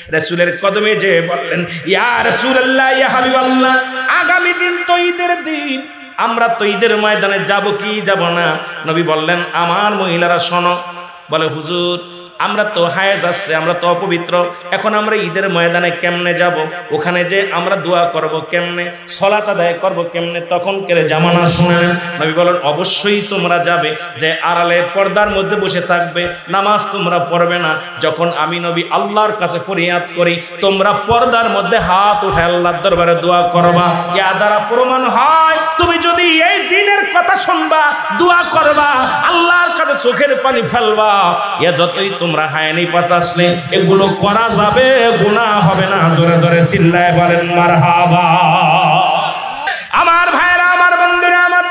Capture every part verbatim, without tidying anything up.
রাসূলের কদমে যে বললেন, ইয়া রাসূলুল্লাহ, ইয়া হাবিবাল্লাহ, আগামী দিন তো ঈদের দিন, আমরা তো ঈদের ময়দানে যাব কি যাব না? নবী বললেন, আমার মহিলারা শোনো। বলে, হুজুর, আমরা তো হায়েজ আসছে, আমরা তো অপবিত্র, এখন আমরা ঈদের ময়দানে কেমনে যাব? ওখানে যে আমরা দোয়া করব কেমনে, সালাত আদায় করব কেমনে? তখন কেড়ে জামানা শুনেন। নবী বলেন, অবশ্যই তোমরা যাবে, যে আড়ালে পর্দার মধ্যে বসে থাকবে, নামাজ তোমরা পড়বে না। যখন আমি নবী আল্লাহর কাছে ফরিয়াদ করি, তোমরা পর্দার মধ্যে হাত উঠে আল্লাহর দরবারে দোয়া করবা। ইয়া দ্বারা প্রমাণ হয়, তুমি যদি এই দিনের কথা শুনবা, দোয়া করবা, আল্লাহর কাছে চোখের পানি ফেলবা, ইয়া যতই তোমরা হায়ানি পাচাসলে এগুলো করা যাবে, গুনাহ হবে না। জোরে জোরে চিল্লায় বলেন মারহাবা। আমার ভাইরা, আমার বন্ধুরা, আমার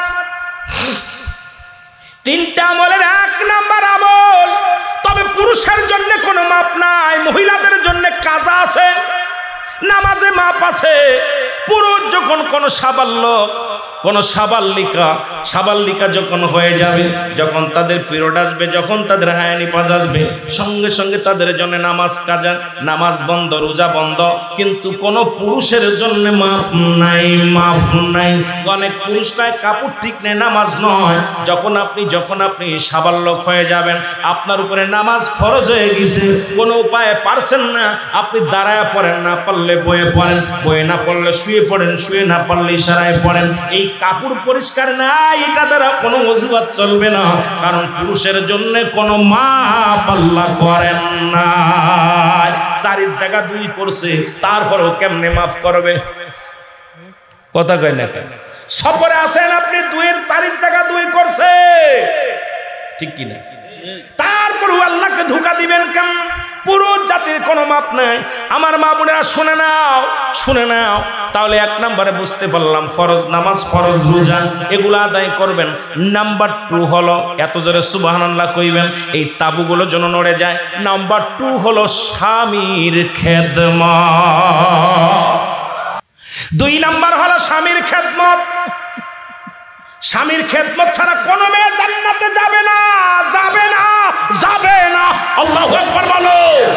তিনটা আমলের এক নাম্বার আমল, তবে পুরুষের জন্য কোনো মাপ নাই, মহিলাদের জন্য কাজা আছে, নামাজে মাপ আছে। পুরুষ যখন কোনো সাবাল্য, কোনো সাবাল্লিকা সাবাল্লিকা যখন হয়ে যাবে, যখন তাদের পিরিয়ড আসবে, যখন তাদের হায়ানি পাজ আসবে, সঙ্গে সঙ্গে তাদের জন্য নামাজ কাজা, নামাজ বন্ধ, রোজা বন্ধ। কিন্তু কোনো পুরুষের জন্য মাপ নাই, মাপ নাই। অনেক পুরুষরাই কাপড় ঠিক নেই, নামাজ নয়। যখন আপনি যখন আপনি সাবাল্যক হয়ে যাবেন, আপনার উপরে নামাজ ফরজ হয়ে গেছে, কোনো উপায়ে পারছেন না, আপনি দাঁড়ায় পড়েন, না পারলে বয়ে পড়েন, বয়ে না পড়লে শুয়ে পড়েন, শুয়ে না পারলে ইশারায় পড়েন। এই কাপড় পরিষ্কার নাই, এটা দ্বারা কোনো অজুহাত চলবে না, কারণ পুরুষের জন্য কোনো মাপ আল্লাহ করেন না। চারির জায়গা দুই করছে, তারপরেও কেমনে মাফ করবে? কথা কয় না কেন? সফরে আছেন আপনি, দুইয়ের চারির জায়গা দুই করছে, ঠিক কিনা? তারপরেও আল্লাহকে ধোঁকা দিবেন কেমন? পুরুষ জাতির কোনো মাপ নাই। আমার মা বোনেরা শুনে নাও, শুনে নাও, তাহলে এক নম্বরে বুঝতে পারলাম ফরজ নামাজ, ফরজ রোজা এগুলো আদায় করবেন। নাম্বার টু হলো, এত জোরে সুবহানাল্লাহ কইবেন এই তাবুগুলো যেন নড়ে যায়। নাম্বার টু হলো স্বামীর খেদমত। দুই নাম্বার হলো স্বামীর খেদমত। স্বামীর খেদমত ছাড়া কোনো মেয়ে জান্নাতে যাবে না, যাবে না, যাবে না। আল্লাহু আকবার বলো।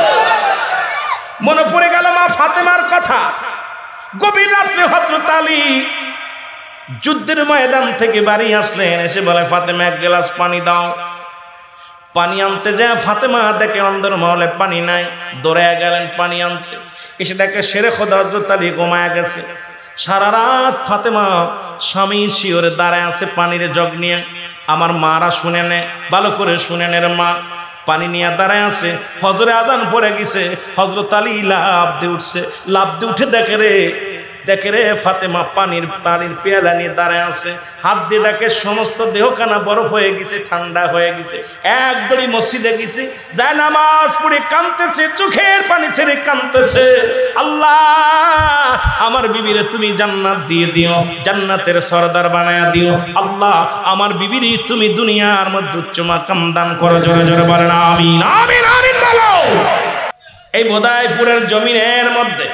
মনে পড়ে গেল মা ফাতেমার কথা। গভীর রাত্রে হযরত আলী যুদ্ধের ময়দান থেকে বাড়ি আসলেন, এসে বলে, ফাতেমা এক গ্লাস পানি দাও। পানি আনতে যায় ফাতেমা দেখে অন্দর মহলে পানি নাই, দৌড়ে গেলেন পানি আনতে। এসে দেখে শেরে খোদা হযরত আলী ঘুমায় গেছে। সারা রাত ফাতেমা স্বামীর শিওরে দাঁড়ায় আছে পানির জগ নিয়ে। আমার মারা শুনে নে, ভালো করে শুনে নে রে মা। পানি নিয়ে দাঁড়ায় আছে, ফজরে আজান পড়ে গেছে। হযরত আলী লাফ দিয়ে উঠছে, লাফ দিয়ে উঠে দেখে রে দেখে রে ফাতেমা পানির পানির পেয়ালা নিয়ে দাঁড়ায় আছে। হাত দিয়ে ডাকে, সমস্ত দেহখানা বরফ হয়ে গেছে, ঠান্ডা হয়ে গেছে। এক দড়ি মসজিদে গেছে, যায় নামাজ পড়ে কাঁদতেছে, চোখের পানি ছেড়ে কাঁদতেছে, আল্লাহ আমার বিবিরে তুমি জান্নাত দিয়ে দিও, জান্নাতের সরদার বানায়া দিও। আল্লাহ আমার বিবিরে তুমি দুনিয়ার মধ্যে উচ্চ মাকাম দান করো। জোরে জোরে বলেন আমিন, আমিন, আমিন বলো। এই বোদাইপুরের জমিনের মধ্যে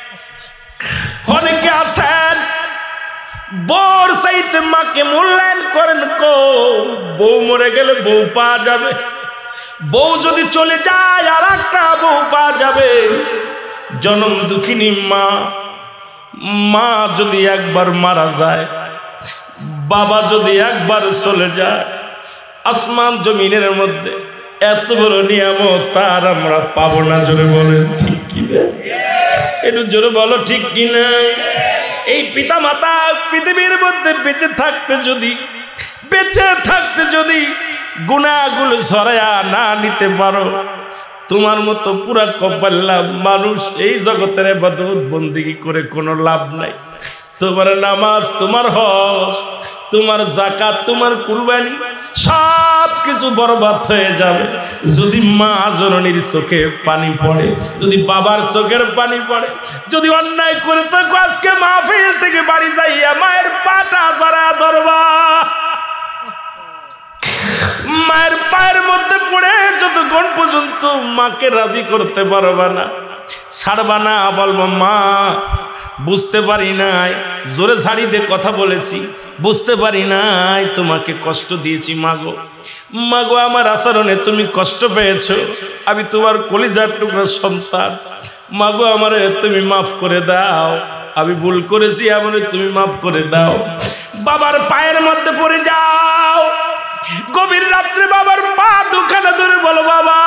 অনেকে আছেন বউর চাইতে মাকে মূল্যায়ন করেন। কো বউ মরে গেলে বউ পাওয়া যাবে, বউ যদি চলে যায় আর একটা বউ পাওয়া যাবে। জনম দুঃখিনী মা, মা যদি একবার মারা যায়, বাবা যদি একবার চলে যায়, আসমান জমিনের মধ্যে এত বড় নিয়ামত তার আমরা পাবো না। জোরে বলেন ঠিক কিনা? একটু জোরে বলো ঠিক কিনা? এই পিতা মাতা পৃথিবীর মধ্যে বেঁচে থাকতে যদি বেঁচে থাকতে যদি গুনাহগুলো সরায়া না নিতে পারো, তোমার মতো পুরা কপাল্লা মানুষ এই জগতের ইবাদত বন্দেগী করে কোনো লাভ নাই। তোমার নামাজ, তোমার হজ, তোমার যাকাত, তোমার কুরবানি সব কিছু বরবাদ হয়ে যাবে যদি মা জননীর চোখে পানি পড়ে, যদি বাবার চোখের পানি পড়ে। যদি অন্যায় করে থাকো, আজকে মাহফিল থেকে বাড়ি যাইয়া মায়ের পাটা জড়া ধরবা, মায়ের পায়ের মধ্যে পড়ে যতক্ষণ পর্যন্ত মাকে রাজি করতে পারবা না, ছাড়বা না। বলবো মা বুঝতে পারি নাই, জোরে ছাড়ি দিয়ে কথা বলেছি, বুঝতে পারি নাই তোমাকে কষ্ট দিয়েছি মাগো। মাগো আমার আচরণে তুমি কষ্ট পেয়েছো, আমি তোমার কলিজার টুকরা সন্তান, মাগো আমারে তুমি মাফ করে দাও, আমি ভুল করেছি, আমারে তুমি মাফ করে দাও। বাবার পায়ের মধ্যে পড়ে যাও, গভীর রাত্রে বাবার পা দুখানে ধরে বলো, বাবা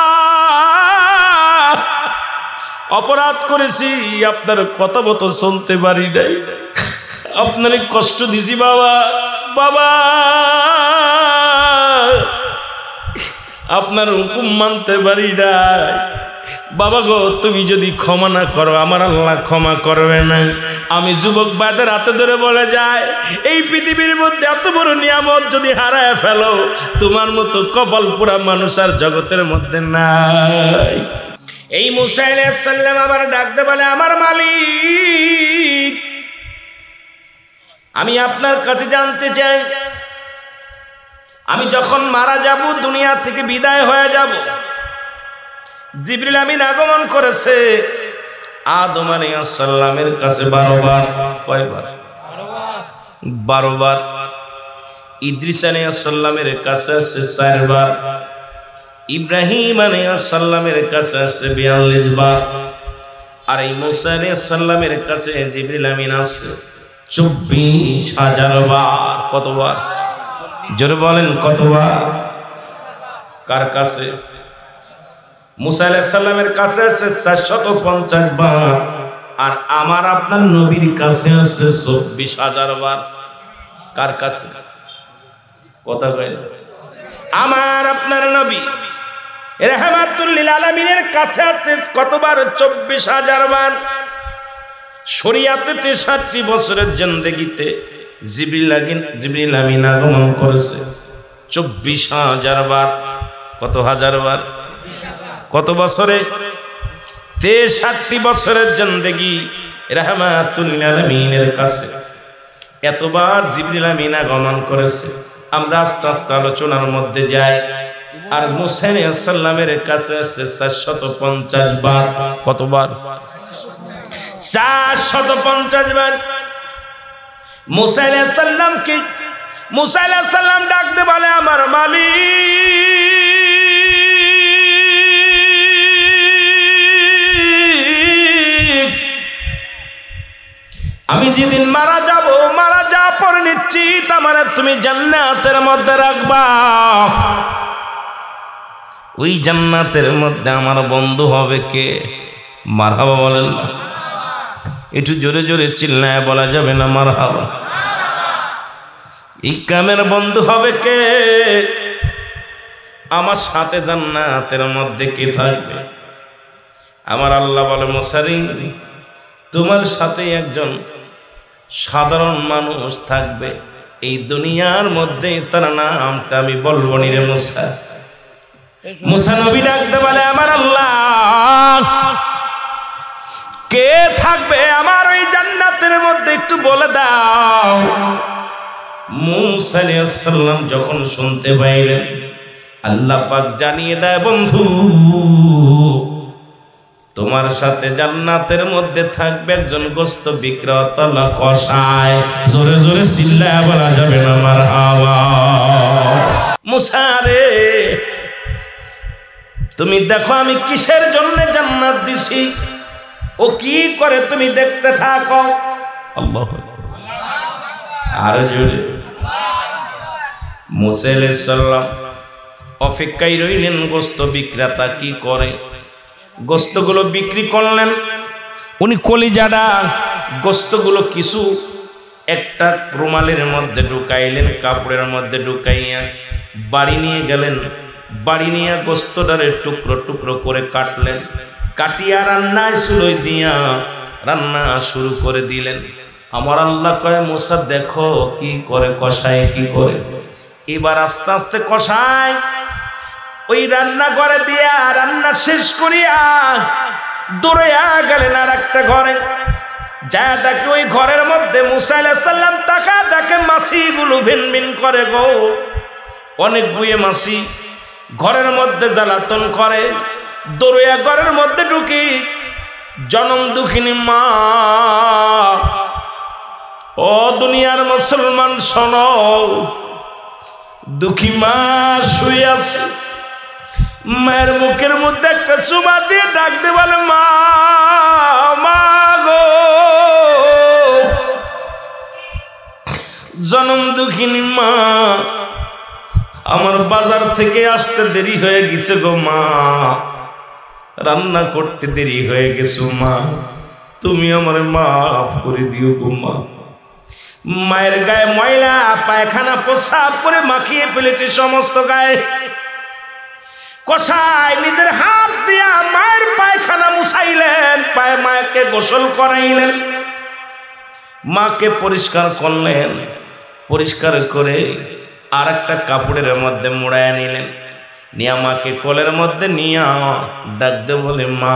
অপরাধ করেছি, আপনার কথা মতো শুনতে পারি নাই, আপনার কষ্ট দিছি বাবা, বাবা আপনার হুকুম মানতে পারি নাই, বাবা গো তুমি যদি ক্ষমা না করো আমার আল্লাহ ক্ষমা করবে না। আমি যুবক বাদের হাতে ধরে বলে যায়, এই পৃথিবীর মধ্যে এত বড় নিয়ামত যদি হারায় ফেলো, তোমার মতো কপাল পোড়া মানুষ আর জগতের মধ্যে নাই। এই মুসা আলাইহিস সালাম আবার ডাকতে বলে, আমার মালিক আমি আপনার কাছে জানতে চাই, আমি যখন মারা যাব, দুনিয়া থেকে বিদায় হয়ে যাব, জিবরিল আমিন আগমন করেছে আদম আলাইহিস সালামের কাছে বারো বার। কয়বার? বারো বার। ইদ্রিস আলাইহিস সালামের কাছে আছে চারবার, ইব্রাহিম আলাইহিস সালামের কাছে আছে বিয়াল্লিশ বার, আর এই মুসা আলাইহিস সালামের কাছে জিবরিল আমিন আছে চব্বিশ হাজার বার। কতবার? জোরে বলেন কতবার? কার কাছে? মুসা আলাইহিস সালামের কাছে আছে চারশত পঞ্চাশ বার, আর আমার আপনার নবীর কাছে আছে চব্বিশ হাজার বার। কার কাছে? কথা কয়? আমার আপনার নবী রাহমাতুল লিল আলামিনের কাছে আছে কতবার? চব্বিশ হাজার বার। শরিয়াতে তেষট্টি বছরের জিন্দেগিতে জিবরিল আমিন জিবরিল আমিন আগমন করেছে চব্বিশ হাজার বার। কত হাজার বার? কত বছরে? তেষট্টি বছরের জিন্দেগি রাহমাতুল লিল আলামিনের কাছে এতবার জিবরিল আমিন আগমন করেছে। আমরা আস্তে আস্তে আলোচনার মধ্যে যাই। আর মুসা আলাইহিস সালামের কাছে আছে চারশত পঞ্চাশ বার। কতবার? চারশত পঞ্চাশ বার। মুসা আলাইহিস সালামকে মুসা আলাইহিস সালাম ডাকতে বলে, আমার মালিক আমি যেদিন মারা যাব, মারা যা পর নিশ্চিত আমার তুমি জান্নাতের মধ্যে রাখবা। ওই জান্নাতের মধ্যে আমার বন্ধু হবে কে? মারহাবা বলেন না? একটু জোরে জোরে চিল্লায় বলা যাবে না মারহাবা? এই কামের বন্ধু হবে কে? আমার সাথে জান্নাতের মধ্যে কে থাকবে? আমার আল্লাহ বলে, মুসারি তোমার সাথে একজন সাধারণ মানুষ থাকবে এই দুনিয়ার মধ্যে, তার নামটা আমি বলবো নি রে মুসা। মুসা নবী ডাকতে বলে, আমার আল্লাহ কে থাকবে আমার ওই জান্নাতের মধ্যে একটু বলে দাও। মুসা আলাইহিস সালাম যখন শুনতে পাইলেন, আল্লাহ পাক জানিয়ে দেয়, বন্ধু তোমার সাথে জান্নাতের মধ্যে থাকবে একজন গোশত বিক্রেতা কসাই। জোরে জোরে চিল্লায়া বলা যাবে না মারহাবা? মুসা রে তুমি দেখো আমি কিসের জন্য জান্নাত দিছি, ও কি করে তুমি দেখতে থাকো। আল্লাহু আকবার। আর জোরে। মুসা আলাইহিস সালাম অপেক্ষায় রইলেন গোশত বিক্রেতা কি করে। গোশতগুলো বিক্রি করলেন, উনি কলিজাটা গোশতগুলো কিছু একটা রুমালের মধ্যে ঢুকাইলেন, কাপড়ের মধ্যে ঢুকাইয়া বাড়ি নিয়ে গেলেন। বাড়ি নিয়ে গোশতটারে টুকরো টুকরো করে কাটলেন, কাটিয়া রান্নায় চুলোয় দিয়া রান্না শুরু করে দিলেন। আমার আল্লাহ কয়, মুসা দেখো কি করে কষায়, কি করে। এবার আস্তে আস্তে কষায় ওই রান্না করে দিয়া রান্না শেষ করিয়া দৌড়াইয়া গেলেন আর একটা ঘরে। যা দেখে ওই ঘরের মধ্যে মুসা আলাইহিস সালাম তাকা দেখে মাছিগুলো ভিন ভিন করে গো, অনেক বুয়ে মাছি ঘরের মধ্যে জ্বালাতন করে। দৌড়াইয়া ঘরের মধ্যে ঢুকি, জনম দুঃখিনী মা, ও দুনিয়ার মুসলমান শোনো, দুঃখী মা শুয়ে আছে, মায়ের মুখের মধ্যে একটা চুমা দিয়ে ডাকতে বলে মা, মা গো। জনম দুঃখিনী মা, আমার বাজার থেকে আসতে দেরি হয়ে গেছে গো মা, রান্না করতে দেরি হয়ে গেছে মা, তুমি আমার মাফ করে দিও গো মা। মায়ের গায়ে ময়লা পায়খানা প্রসাব করে মাখিয়ে ফেলেছে সমস্ত গায়ে। কসাই নিজের হাত দিয়া মায়ের পায়খানা মুছাইলেন, পায়ে মাকে গোসল করাইলেন, মাকে পরিষ্কার করলেন। পরিষ্কার করে আর একটা কাপড়ের মধ্যে মোড়ায় নিলেন, নিয়া মাকে কোলের মধ্যে নিয়া ডাকতে বলে মা,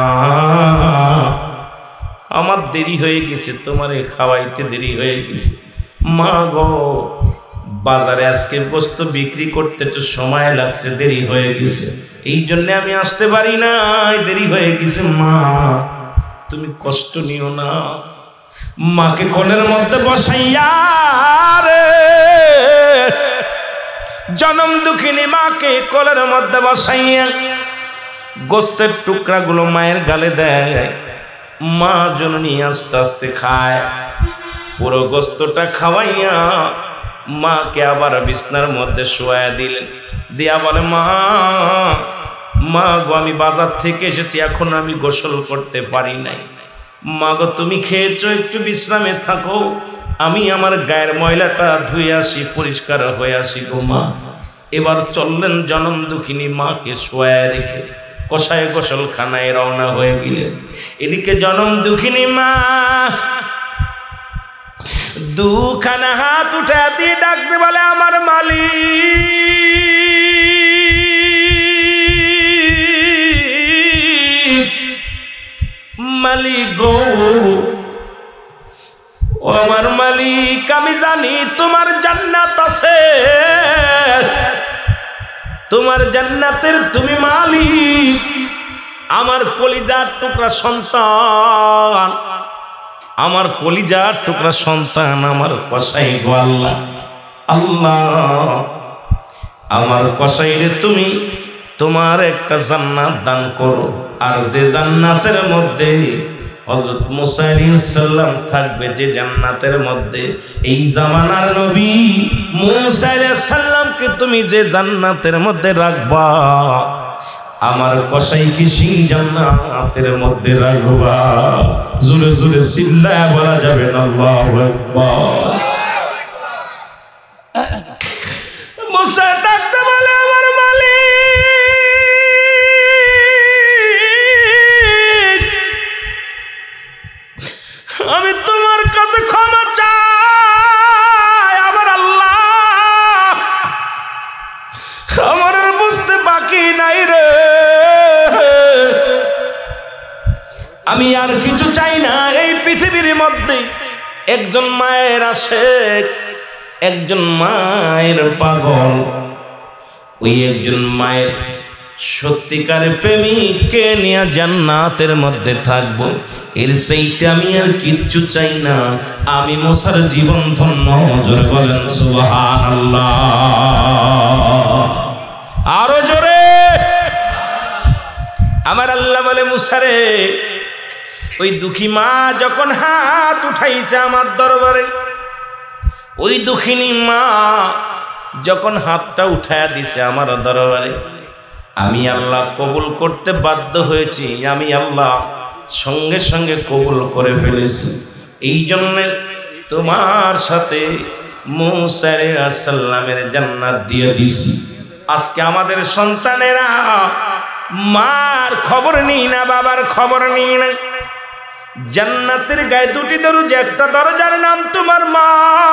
আমার দেরি হয়ে গেছে, তোমারে খাওয়াইতে দেরি হয়ে গেছে মা গো। বাজারে আজকে বস্তু বিক্রি করতে তো সময় লাগছে, দেরি হয়ে গেছে, এই জন্য আমি আসতে পারি না, দেরি হয়ে গেছে মা, তুমি কষ্ট নিও না। মাকে কোলের মধ্যে বসাইয়া রে, জনম দুঃখিনী মাকে কোলের মধ্যে বসাইয়া গোস্তের টুকরাগুলো মায়ের গালে দেয়। মা জননী আস্তে আস্তে খায়, পুরো গোস্তটা খাওয়াইয়া মাকে আবার বিছনার মধ্যে শোয়া দিলেন। দিয়া বলে মা, মা গো আমি বাজার থেকে এসেছি, এখন আমি গোসল করতে পারি নাই, মা গো তুমি খেয়েছো, একটু বিশ্রামে থাকো, আমি আমার গায়ের ময়লাটা ধুয়ে আসি, পরিষ্কার হয়ে আসি গো মা। এবার চললেন জনম দুঃখিনী মাকে শোয়া রেখে কষায় গোসলখানায় রওনা হয়ে গেলেন। এদিকে জনম দুঃখিনী মা দুখানা হাত উঠে দিয়ে ডাকতে বলে আমার মালিক, মালিক গো, ও আমার মালিক, আমি জানি তোমার জান্নাত আছে, তোমার জান্নাতের তুমি মালিক, আমার কলিজার টুকরা সন্তান, আমার কলিজার টুকরা সন্তান, আমার কসাই গো আল্লাহ, আল্লাহ আমার কসাইরে তুমি তোমার একটা জান্নাত দান করো, আর যে জান্নাতের মধ্যে হযরত মুসা আলাইহিস সালাম থাকবে, যে জান্নাতের মধ্যে এই জামানার নবী মুসা আলাইহিস সালামকে তুমি যে জান্নাতের মধ্যে রাখবা, আমার কসাইকে সেই জান্নাতের মধ্যে রাখবা। জোরে জোরে চিল্লায়া বলা যাবে না আল্লাহু আকবার। মুসা ডাকতে বলে আমার মালিক, আমি তোমার কাছে ক্ষমা চাই, আমার আল্লাহ, আমার বুঝতে বাকি নাই রে, আমি আর কিছু চাই না। এই পৃথিবীর মধ্যে একজন মায়ের আশেক, একজন মায়ের পাগল, ওই একজন মায়ের সত্যিকারের প্রেমিককে নিয়ে জান্নাতের মধ্যে থাকবো, এর চাইতে আমি আর কিচ্ছু চাই না। আমি মুসার জীবন ধন্য, জোরে বলেন সুবহানাল্লাহ, আরো জোরে। আমার আল্লাহ বলে মুসারে, ওই দুঃখী মা যখন হাত উঠাইছে আমার দরবারে, ওই দুঃখিনী মা যখন হাতটা উঠায়া দিছে আমার দরবারে, আমি আল্লাহ কবুল করতে বাধ্য হয়েছি, আমি আল্লাহ সঙ্গে সঙ্গে কবুল করে ফেলেছি। এই জন্যে তোমার সাথে মুসা আলাইহিস সালামের জান্নাত দিয়ে দিছি। আজকে আমাদের সন্তানেরা মার খবর নিই না, বাবার খবর নিই না। জান্নাতের গায়ে দুটি দরজা, একটা দরজার নাম তোমার মা,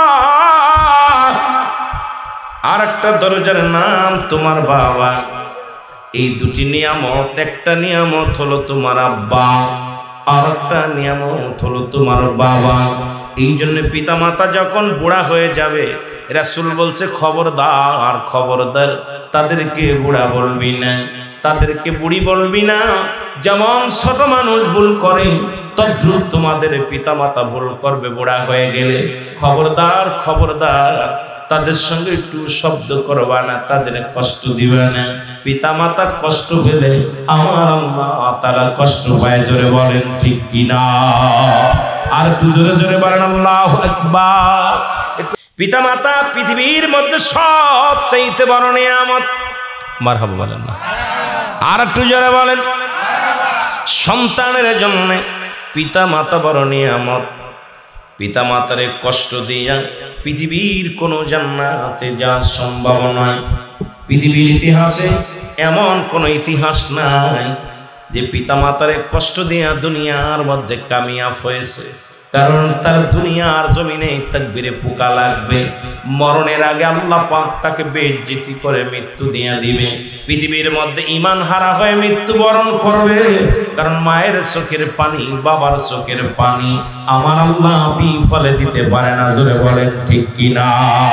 আর একটা দরজার নাম তোমার বাবা। এই দুটি নিয়ামত, একটা নিয়ামত হলো তোমার আব্বা, আর একটা নিয়ামত হলো তোমার বাবা। এই জন্য পিতা মাতা যখন বুড়া হয়ে যাবে, রাসূল বলছে খবরদার, খবরদার তাদেরকে বুড়া বলবি না, তাদেরকে বুড়ি বলবি না। যেমন ছোট মানুষ ভুল করে, তদ্রুপ তোমাদের পিতা মাতা ভুল করবে বুড়া হয়ে গেলে। খবরদার, খবরদার তাদের সঙ্গে একটু শব্দ করবা না, তাদের কষ্ট দিবে না। পিতা মাতা কষ্ট পেলে আমার আল্লাহ তাআলা কষ্ট পায়। জোরে বলেন ঠিক কিনা? আর একটু জোরে জোরে বলেন আল্লাহু আকবার। পিতা মাতা পৃথিবীর মধ্যে সবচেয়ে বড় নিয়ামত। মারহাবা বলেন না? আর একটু জোরে বলেন। সন্তানের জন্য পিতা মাতা বড় নিয়ামত। পিতা মাতারে কষ্ট দিয়া পৃথিবীর কোনো জান্নাতে যাওয়া সম্ভব নয়। পৃথিবীর ইতিহাসে এমন কোনো ইতিহাস নাই যে পিতা মাতারে কষ্ট দিয়া দুনিয়ার মধ্যে কামিয়াব হয়েছে। কারণ তার দুনিয়ার জমিনে তাকবীরে পোকা লাগবে, মরণের আগে আল্লাহ পাক তাকে বেইজ্জতি করে মৃত্যু দিয়া দিবে। পৃথিবীর মধ্যে ঈমান হারা হয়ে মৃত্যুবরণ করবে। কারণ মায়ের চোখের পানি, বাবার চোখের পানি আমার আল্লাহ বিফলে দিতে পারে না। জোরে বলেন ঠিক কিনা?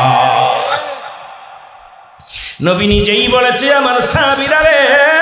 নবী নিজেই বলেছে, আমার সাহাবীরা রে,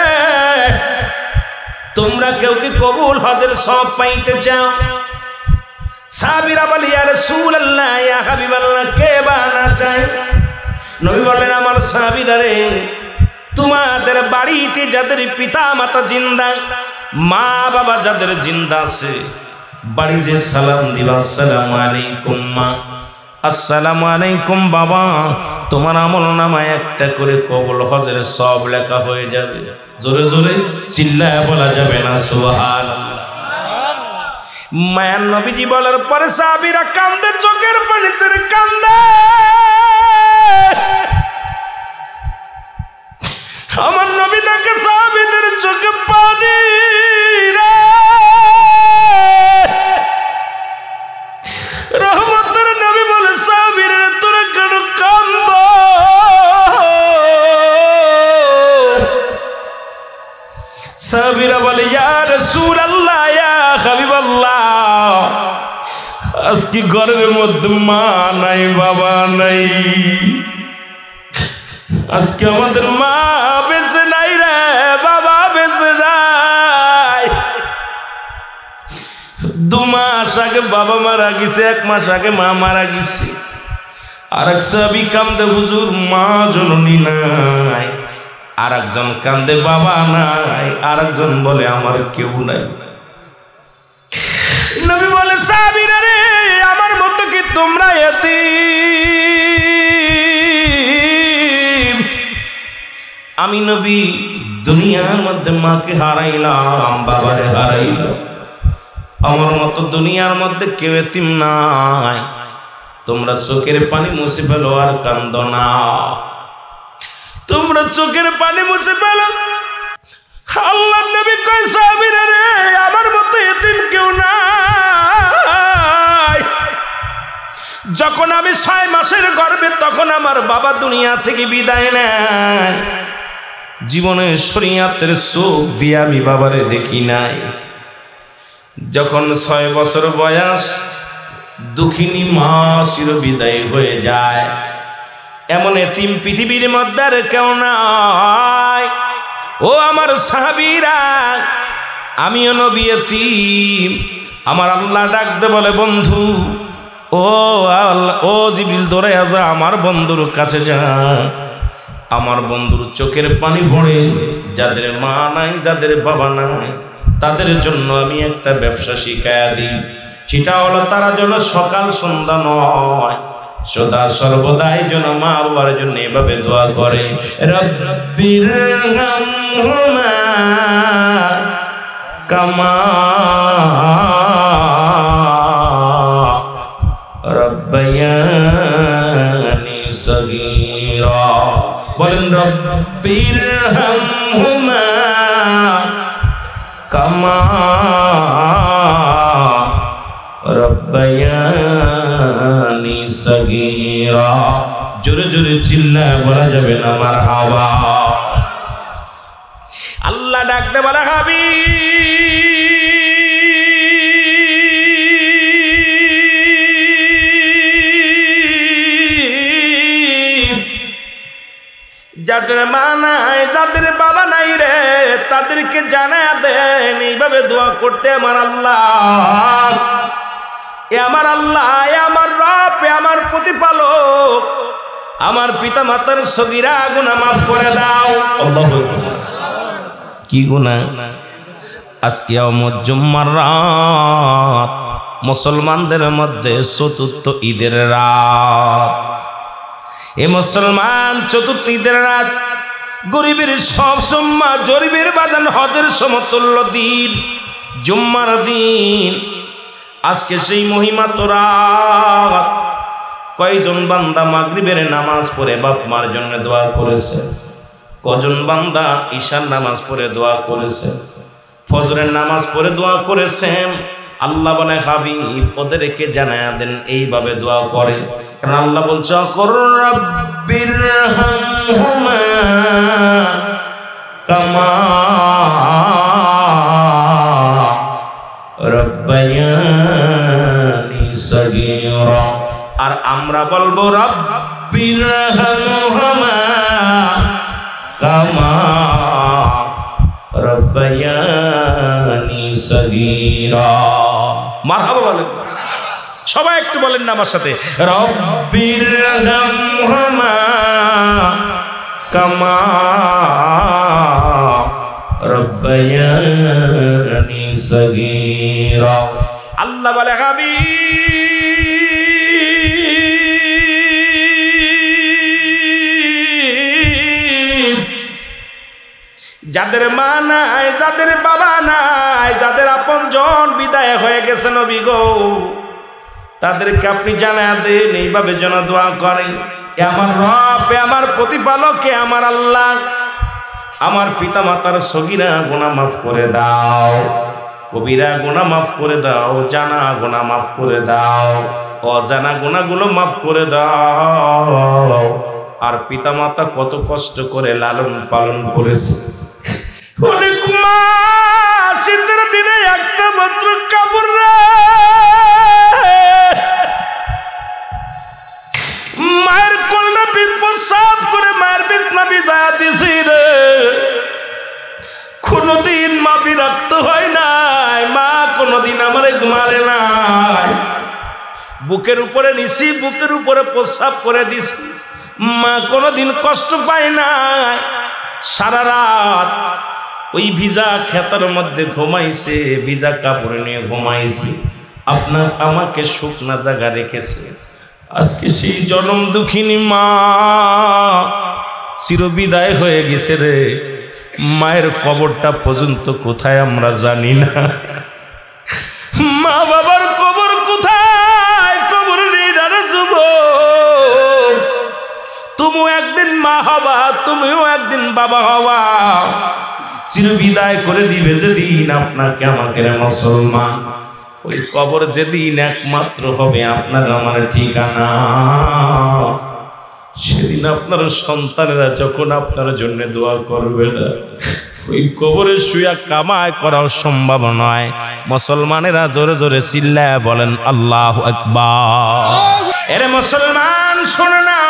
তোমরা কেউ কি কবুল হজের সওয়াব পাইতে চাও? সাহাবীরা বলে, ইয়া রাসূলুল্লাহ, ইয়া হাবিবাল্লাহ, কে বা না চায়? নবী বলেন, আমার সাহাবীরা রে, তোমাদের বাড়িতে যাদের পিতা মাতা জিন্দা, মা বাবা যাদের জিন্দা আছে, বাড়িতে সালাম দিবা, আসসালামু আলাইকুম মা, আসসালামু আলাইকুম বাবা। তোমার আমল নামায় একটা করে কবুল হজের সওয়াব লেখা হয়ে যাবে। জোরে জোরে চিল্লায় বলা যাবে না সুবহানাল্লাহ। মায়ার নবীজি বলার পরে সাহাবীরা কান্দে, চোখের পানি ছেড়ে কান্দে। আমার নবী তাকে সাহাবীদের চোখে পানি রে, রহমতের নবী বলে, সাহাবীরা তোরা কেন কান্দ? সাহাবীরা বলে, ইয়া রাসূলুল্লাহ, ইয়া হাবিবাল্লাহ, আজকে ঘরের মধ্যে মা নাই, বাবা নাই, আজকে আমাদের মা বেঁচে নাই রে, বাবা বেঁচে নাই। দু মাস আগে বাবা মারা গেছে, এক মাস আগে মা মারা গেছে। আর এক সাহাবী কান্দে, হুজুর মা জননী নাই। আর একজন কান্দে, বাবা নাই। আর একজন বলে, আমার কেউ নাই। নবী বলে, সাহাবীরা রে, আমার মতো কি তোমরা এতিম? আমি নবী দুনিয়ার মধ্যে মাকে হারাইলাম, বাবারে হারাইলাম। আমার মতো দুনিয়ার মধ্যে কেউ এতিম নাই। তোমরা চোখের পানি মুছে ফেলো আর কান্দো না। তোমরা চোখের পানি মুছে ফেলো। আল্লাহর নবী কয়, সাহাবীরা রে, আমার মতো এতিম কেউ নাই। যখন আমি ছয় মাসের গর্ভে, তখন আমার বাবা দুনিয়া থেকে বিদায় নেয়। জীবনে শরীয়তের চোখ দিয়ে আমি বাবারে দেখি নাই। যখন ছয় বছর বয়স, দুঃখিনী মা চির বিদায় হয়ে যায়। এমন এতিম পৃথিবীর মধ্যে আর কেউ নাই। ও আমার সাহাবীরা, আমিও নবী এতিম। আমার আল্লাহ ডাকতে বলে, বন্ধু, ও আল্লাহ, ও জিবরিল দৌড়ে যা, আমার বন্ধুর কাছে যা। আমার বন্ধুর চোখের পানি পড়ে, যাদের মা নাই, যাদের বাবা নাই, তাদের জন্য আমি একটা ব্যবসা শিখায়া দিই। সেটা হলো, তারা যেন সকাল সন্ধ্যা নয়, সদা সর্বদাই যেন মা বাবার জন্য এভাবে দোয়া করে, রব্বিরহামহুমা কামা রব্বায়ানি সগীরা। বলেন, রব্বিরহামহুমা কামা রব্বায়ানি সগীরা। জোরে জোরে চিল্লায় বলা যাবে না মারহাবা। আল্লাহ ডাকতে বলা, হাবিব, যাদের মা নাই, যাদের বাবা নাই রে, তাদেরকে জানা দেন এইভাবে দোয়া করতে। আমার আল্লাহ, এ আমার আল্লাহ, এ আমার রব, এ আমার প্রতিপালক, আমার পিতা মাতার সগীরা গুনাহ মাফ করে দাও। আল্লাহু আকবার। কি গুনাহ? আজকে আমত জুম্মার রাত, মুসলমানদের মধ্যে চতুর্থ ঈদের রাত। এ মুসলমান চতুর্থ ঈদের রাত গরিবের সব সম্মা, জরিবের বাদান হজের সমতুল্য দিন, জুম্মার দিন। আজকে সেই মহিমা তো রাত। কয়জন বান্দা মাগরিবের নামাজ পড়ে বাপ মার জন্য দোয়া করেছে? কজন বান্দা ঈশার নামাজ পড়ে দোয়া করেছে? ফজরের নামাজ পড়ে দোয়া করেছেন? আল্লাহ বলে হাবিব ওদেরকে জানায়া দেন এইভাবে দোয়া করে। কারণ আল্লাহ বলছে কর রব্বিরহামহুমা কামা রব্বায়ানি সগীরা। আর আমরা বলবো রব্বিরহামহুমা কামা রব্বায়ানি সগীরা। মারহাবা বলেন সবাই, একটু বলেন না আমার সাথে, রব্বিরহামহুমা কামা রব্বায়ানি সগীরা। আল্লাহ বলে হাবিব যাদের মা নাই, যাদের বাবা নাই, যাদের আপনজন বিদায় হয়ে গেছে নবী গো, তাদেরকে আপনি জানায়া দেন এইভাবে যেন দোয়া করেন, এ আমার রব, এ আমার প্রতিপালক, এ আমার আল্লাহ, আমার পিতা মাতার সগীরা গুনাহ মাফ করে দাও, কবিরা গুনাহ মাফ করে দাও, জানা গুনাহ মাফ করে দাও, অজানা গুনাহগুলো মাফ করে দাও। আর পিতা মাতা কত কষ্ট করে লালন পালন করেছে। অনেক মা শীতের দিনে একটা মাত্র কাপড় মায়ের কোলটা প্রসাব করে মায়ের বিছনা বিছায়া দিছি রে, কোনদিন মা বিরক্ত হয় নাই, মা কোনদিন আমারে ঘুমারে নাই, বুকের উপরে নিছি, বুকের উপরে প্রসাব করে দিছি, মা কোনদিন কষ্ট পায় নাই। সারা রাত ওই ভিজা খেতার মধ্যে ঘুমাইছে, ভিজা কাপড় নিয়ে ঘুমাইছে, আপনার আমাকে শুকনা জায়গা রেখেছে। আজকে সেই জনম দুঃখিনী মা চিরবিদায় হয়ে গেছে রে, মায়ের কবরটা পর্যন্ত কোথায় আমরা জানি না। মা বাবার কবর কোথায়? কবর নেই না যুব, তুমিও একদিন মা হবা, তুমিও একদিন বাবা হবা, চিরবিদায় করে দিবে যেদিন আপনাকে আমাকে মুসলমান। ওই কবর যেদিন একমাত্র হবে আপনার আমার ঠিকানা, সেদিন আপনার সন্তানেরা যখন আপনার জন্য দোয়া করবে না, ওই কবরে শুয়া কামাই করাও সম্ভব নয়। মুসলমানেরা জোরে জোরে চিল্লায় বলেন আল্লাহু আকবার। এরে মুসলমান শোনো না,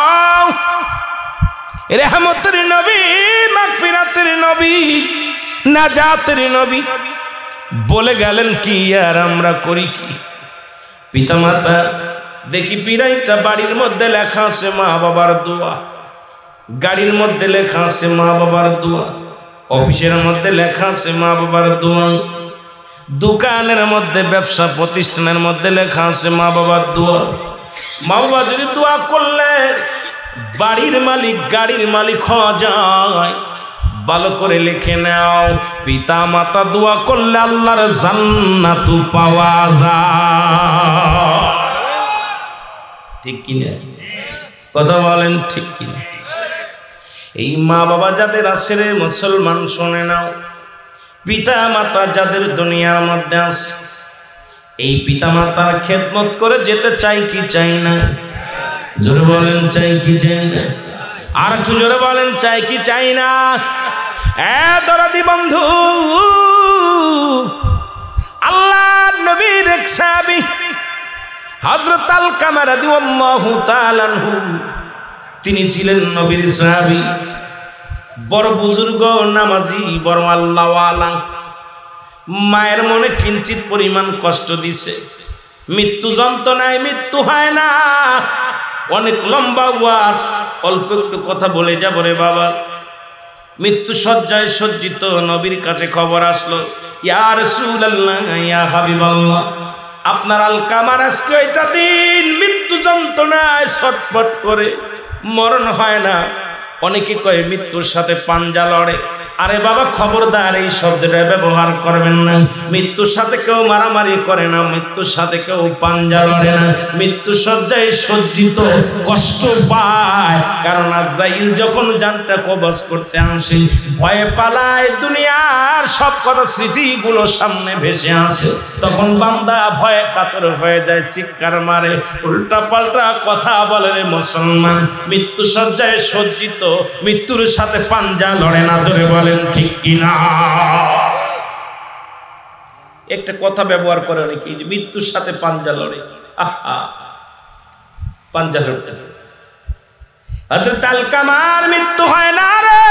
রহমতের নবী, মাগফিরাতের নবী, নাজাতের নবী বলে গেলেন কি আর আমরা করি কি? পিতামাতা দেখি পিরাইটা বাড়ির মধ্যে লেখা আছে মা বাবার দোয়া, গাড়ির মধ্যে লেখা আছে মা বাবার দোয়া, অফিসের মধ্যে লেখা আছে মা বাবার দোয়া, দোকানের মধ্যে ব্যবসা প্রতিষ্ঠানের মধ্যে লেখা আছে মা বাবার দোয়া। মা বাবা যদি দোয়া করলে বাড়ির মালিক গাড়ির মালিক হওয়া যায়, ভালো করে লিখে নাও, পিতা মাতা দোয়া করলে আল্লাহর জান্নাত পাওয়া যায়। ঠিক কিনা কথা বলেন? ঠিক কিনা? এই মা বাবা যাদের আছে রে মুসলমান শুনে নাও, পিতা মাতা যাদের দুনিয়ার মধ্যে আছে, এই পিতা মাতার খেদমত করে যেতে চাই কি চাই না? জোরে বলেন চাই কি চাই না? আর একটু জোরে বলেন চাই কি চাই না? এ দরদি বন্ধু, আল্লাহর নবীর এক সাহাবী হযরত আলকামা রাদিয়াল্লাহু তাআলা আনহু, তিনি ছিলেন নবীর সাহাবী, বড় বুজুর্গ, নামাজি, বড় আল্লাহওয়ালা। মায়ের মনে কিঞ্চিত পরিমাণ কষ্ট দিছে, মৃত্যু যন্ত্রণায় মৃত্যু হয় না, অনেক লম্বা ওয়াজ, অল্প একটু কথা বলে যাব রে বাবা। মৃত্যু সজ্জায় সজ্জিত নবীর কাছে খবর আসলো, ইয়া রাসূলুল্লাহ, ইয়া হাবিবাল্লাহ, আপনার আলকামার আজকে এটা দিন মৃত্যু যন্ত্রণায় ছটফট করে, মরণ হয় না। অনেকে কয় মৃত্যুর সাথে পাঞ্জা লড়ে। আরে বাবা খবরদার, এই শব্দটা ব্যবহার করবেন না। মৃত্যুর সাথে কেউ মারামারি করে না, মৃত্যুর সাথে কেউ পাঞ্জা লড়ে না। মৃত্যু সজ্জায় সজ্জিত কষ্ট পায়, কারণ আজরাইল যখন জানটা কবজ করতে আসে ভয়ে পালায়, দুনিয়ার সব কথা স্মৃতিগুলো সামনে ভেসে আসে। তখন বান্দা ভয়ে কাতর হয়ে যায়, চিৎকার মারে, উল্টা পাল্টা কথা বলে রে মুসলমান। মৃত্যু সজ্জায় সজ্জিত মৃত্যুর সাথে পাঞ্জা লড়ে না, ধরে বলেন ঠিক কিনা? একটা কথা ব্যবহার করে অনেকে, যে মৃত্যুর সাথে পাঞ্জা লড়ে। আহা, পাঞ্জা লড়তেছে। হযরত আলকামার মৃত্যু হয় না রে।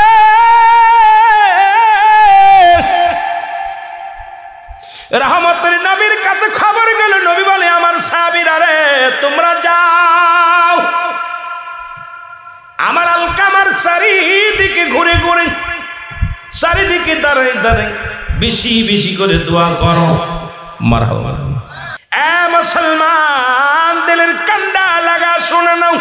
রহমতের নবীর কাছে খবর গেল, নবী বলে, আমার সাহাবীরা রে, তোমরা যাও, আমার আলকামার চারিদিকে ঘুরে ঘুরে, চারিদিকে দাঁড়াই দাঁড়াই বেশি বেশি করে দোয়া করো। মারহাবা। এ মুসলমান, দিলের কান্ডা লাগা শুনে নাও,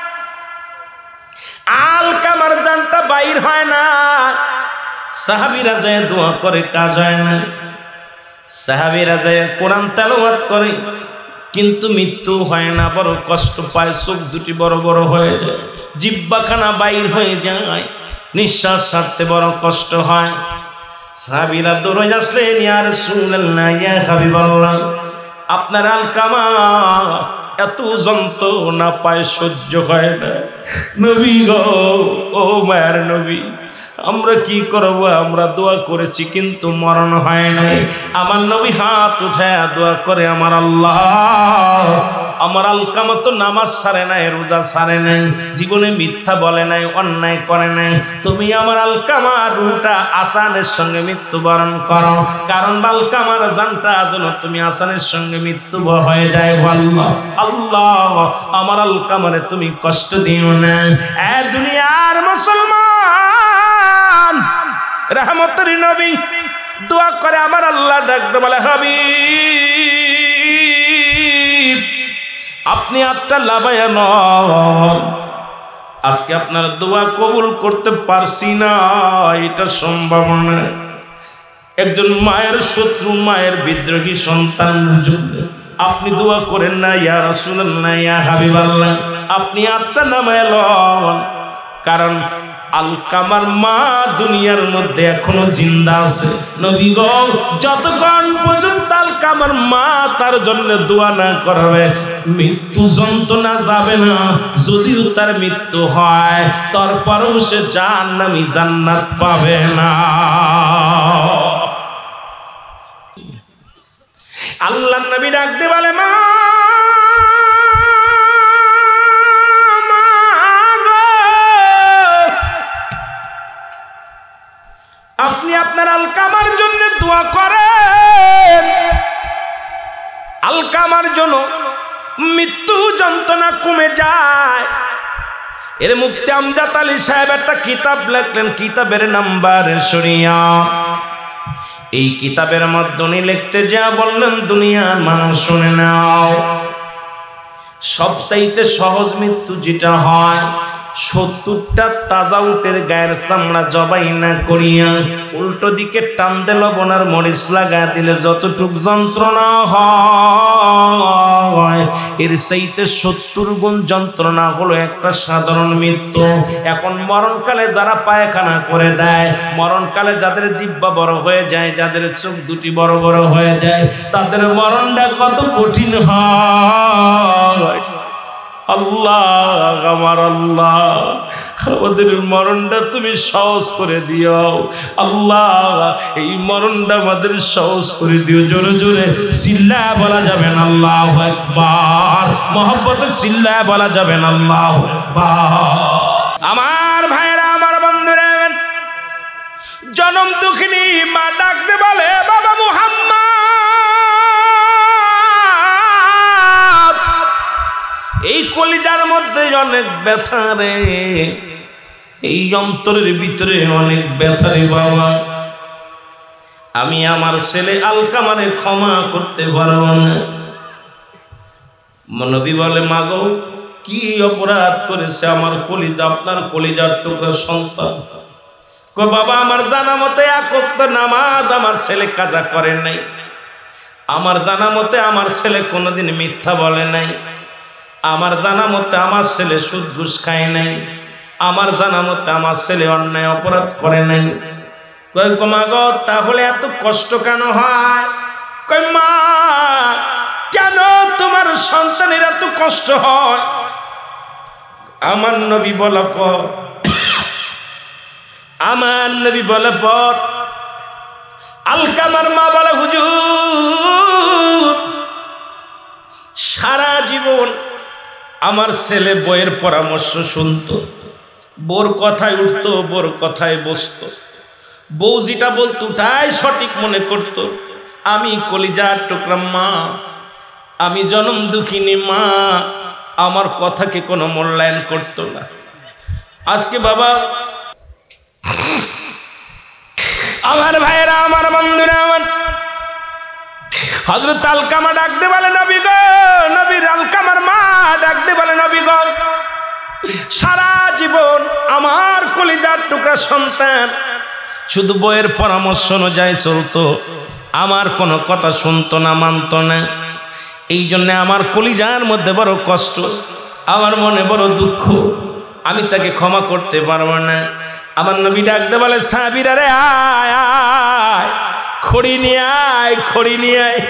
আলকামার জানটা বাইর হয় না। সাহাবীরা যায় দোয়া করে, কাজ হয় না। সাহাবীরা যায় কোরআন তেলাওয়াত করে, কিন্তু মৃত্যু হয় না, বড় কষ্ট পায়। চোখ দুটি বড় বড় হয়ে যায়, জিহ্বাখানা বাইর হয়ে যায়, নিঃশ্বাস ছাড়তে বড় কষ্ট হয়। সাহাবীরা দৌড়ে আসলেন, ইয়া রাসূলুল্লাহ, ইয়া হাবিবাল্লাহ, আপনার আলকামা এত যন্ত্রণা পায়, সহ্য হয় না। নবী গো, ও মায়ের নবী, আমরা কি করব? আমরা দোয়া করেছি কিন্তু মরণ হয় নাই। আমার নবী হাত উঠায় দোয়া করে, আমার আল্লাহ, আমার আলকামা তো নামাজ ছাড়ে নাই, রোজা ছাড়ে নাই, জীবনে মিথ্যা বলে নাই, অন্যায় করে নাই। তুমি আমার আলকামার রুহটা আসানের সঙ্গে মৃত্যুবরণ করো, কারণ আলকামার জানটা যেন তুমি আসানের সঙ্গে মৃত্যু হয়ে যায়। আল্লাহ আল্লাহ, আমার আলকামারে তুমি কষ্ট দিও না। এ দুনিয়ার মুসলমান, রহমতের নবী দোয়া করে, আমার আল্লাহ ডাকতে বলে, হাবিব, আপনি আত্মা লাভায়া নন, আজকে আপনার দোয়া কবুল করতে পারছি না, এটা সম্ভব না। একজন মায়ের শত্রু, মায়ের বিদ্রোহী সন্তানের জন্য আপনি দোয়া করেন না, ইয়া রাসূলুল্লাহ, ইয়া হাবিবাল্লাহ, আপনি আত্মা নামায় লন, কারণ আলকামার মা দুনিয়ার মধ্যে এখনো জিন্দা আছে। নবী গো, যতক্ষণ পর্যন্ত আলকামার মা তার জন্য দোয়া না করবে, মৃত্যু যন্ত্রণা যাবে না। যদিও তার মৃত্যু হয়, তারপরেও সে জাহান্নামী, জান্নাত পাবে না। আল্লাহর নবী ডাকতে বলে, মা, আপনি আপনার আলকামার জন্য দোয়া করেন, আলকামার জন্য মৃত্যু যন্ত্রণা কমে যায়। এর মুফতি আমজাদ আলী সাহেব একটা কিতাব লিখলেন, কিতাবের নাম্বার শরিয়া। এই কিতাবের মাধ্যমে লিখতে যা বললেন, দুনিয়ার মানুষ শুনে নাও, সবচাইতে সহজ মৃত্যু যেটা হয়, সত্তরটা তাজা উটের গায়ের চামড়া জবাই না করিয়া উল্টো দিকে টান দে লবণার মরিচ লাগা দিলে যতটুক যন্ত্রণা হয়, এর চাইতে সত্তর গুণ যন্ত্রণা হলো একটা সাধারণ মৃত্যু। এখন মরণকালে যারা পায়খানা করে দেয়, মরণকালে যাদের জিহ্বা বড় হয়ে যায়, যাদের চোখ দুটি বড় বড় হয়ে যায়, তাদের মরণটা কত কঠিন হয়। আল্লাহ, আমার আল্লাহ, আমাদের মরণটা তুমি সহজ করে দিও। আল্লাহ, এই মরণটা আমাদের সহজ করে দিও। জোরে জোরে চিল্লায় বলা যাবে না আল্লাহু আকবার, মহব্বতে চিল্লায় বলা যাবে না আল্লাহু আকবার। আমার ভাইরা, আমার বন্ধুরা, জনম দুঃখিনী মা ডাকতে বলে, বাবা মুহাম্মদ, এই কলিজার মধ্যে অনেক ব্যথা রে, এই অন্তরের ভিতরে অনেক ব্যথা রে বাবা। আমি আমার ছেলে আলকামারে ক্ষমা করতে পারব না। নবী বলে মাগো কি অপরাধ করেছে আমার কলিজা, আপনার কলিজার টুকরা সন্তান? কই বাবা আমার জানা মতে এক ওয়াক্ত নামাজ আমার ছেলে কাজা করে নাই, আমার জানা মতে আমার ছেলে কোনোদিন মিথ্যা বলে নাই, আমার জানা মতে আমার ছেলে সুদ ঘুষ খায় নাই, আমার জানা মতে আমার ছেলে অন্যায় অপরাধ করে নাই। কই গো মা গো তাহলে এত কষ্ট কেন হয়? কই মা কেন তোমার সন্তানের এত কষ্ট হয়? আমার নবী বলা পর আমার নবী বলা পর আলকামার মা বলে হুজুর সারা জীবন আমার ছেলে বইয়ের পরামর্শ শুনতো, বোর কথায় উঠতো, বোর কথায় বসতো, বউ যেটা বলতো তাই সঠিক মনে করত। আমি কলিজার টুকরা মা, আমি জনম দুঃখিনী মা, আমার কথাকে কোনো মূল্যায়ন করতো না। আজকে বাবা আমার ভাইয়েরা আমার বন্ধুরা আমার হযরত আলকামা ডাকতে বলে নবী গো, নবীর আলকামার মা ডাকতে বলে নবী গো সারা জীবন আমার কলিজার টুকরা সন্তান শুধু বইয়ের পরামর্শ অনুযায়ী চলতো, আমার কোনো কথা শুনতো না, মানতো না। এই জন্যে আমার কলিজার মধ্যে বড় কষ্ট, আমার মনে বড় দুঃখ, আমি তাকে ক্ষমা করতে পারবো না। আমার নবী ডাকতে বলে সাহাবীরা রে আয় আয়, খড়ি নিয়ে আয়, খড়ি নিয়ে আয়।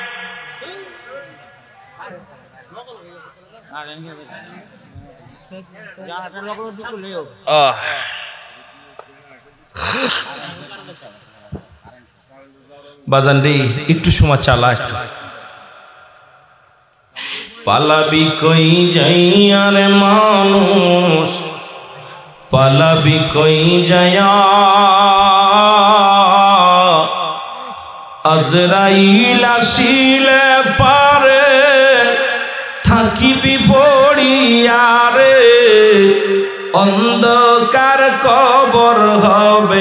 বাজান রে একটু সময় চালা, একটু পালাবি কই যাইয়া রে মানুষ, পালাবি কই যায়া, আজরাইল আসিলে পারে থাকিবি পড়িয়া রে, অন্ধকার কবর হবে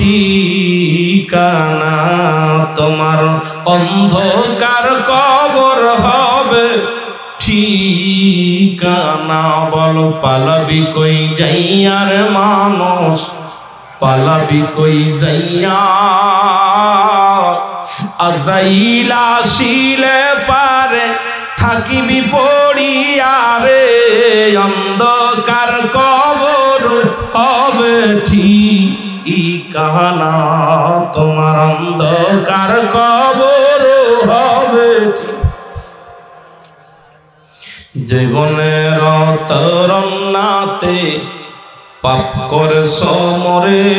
ঠিকানা তোমার, অন্ধকার কবর হবে ঠিকানা। বলো পালাবি কই যাইয়ার মানুষ, পালাবি কই যাইয়া, আজরাইল আসিলে পারে থাকিবি পড়িয়া রে, অন্ধকার কবর হবে ঠিকানা তোমার, অন্ধকার কবর হবে ঠিক। জীবনের তরন্নাতে পাপ করে সমরে,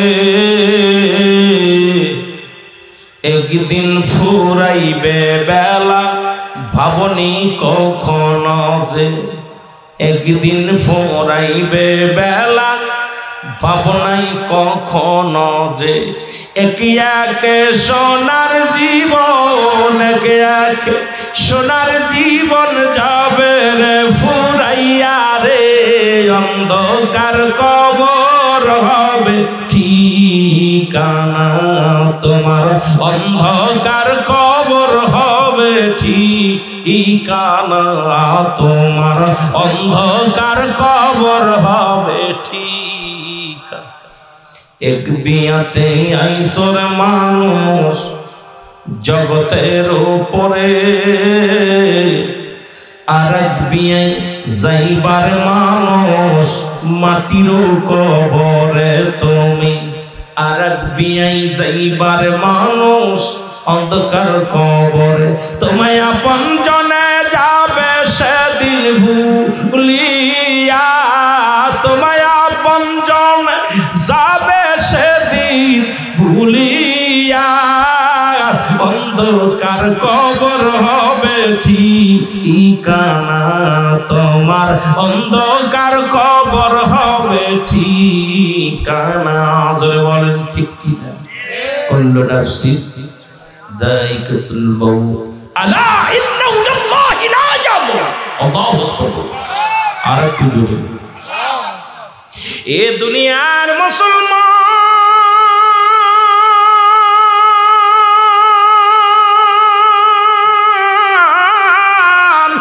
একদিন ফুরাইবে বেলা ভাবনি কখনো যে, একদিন ফুরাইবে বেলা ভাবনাই কখনো যে, একে একে সোনার জীবন, একে একে সোনার জীবন যাবে রে ফুরাইয়া রে, অন্ধকার কবর হবে ঠিকানা তোমার, অন্ধকার কবর হবে ঠিকানা তোমার, অন্ধকার কবর হবে ঠিকানা। এক বিয়াতে আইসর মানুষ জগতের উপরে, আর এক বিয়ায় যাইবার মানুষ মাটির কবরে তুমি, আর এক বিয়ায় যাইবার মানুষ অন্ধকার কবরে। তোমায় আপন জনে যাবে সেদিন ভুলিয়া, তোমায় আপন জনে যাবে সেদিন ভুলিয়া, অন্ধকার কবর হবে ঠিকানা তোমার, অন্ধকার কবর হবে ঠিকানা। জোরে বলেন ঠিক কিনা? কুল্লু নাফসিন যায়িকাতুল মাউত, আলা ইন্না লা ইলাহা ইল্লাল্লাহ, আল্লাহু আকবার। আর একটু জোরে। এ দুনিয়ার মুসলমান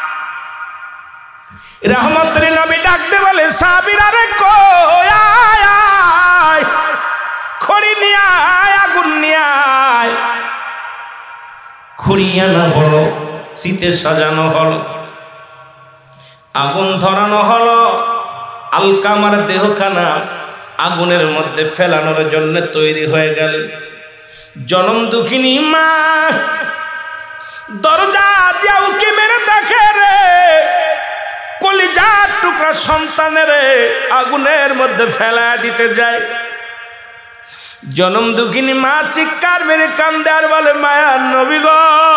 রহমতের নবী ডাকতে বলে সাহাবীরা রে কই আয় আয়, খড়ি নিয়ে আয়, আগুন নিয়ে আয়। খড়ি আনা হলো, শীতে সাজানো হলো, আগুন ধরানো হলো। আলকামার দেহখানা আগুনের মধ্যে ফেলানোর জন্য তৈরি হয়ে গেল। জনম দুঃখিনী মা দরজা দিয়া উকি মেরে দেখে রে কলিজার টুকরা সন্তানের আগুনের মধ্যে ফেলা দিতে যায়। জনম দুঃখিনী মা চিৎকার মেরে কান্দে আর বলে মায়ার নবী গো,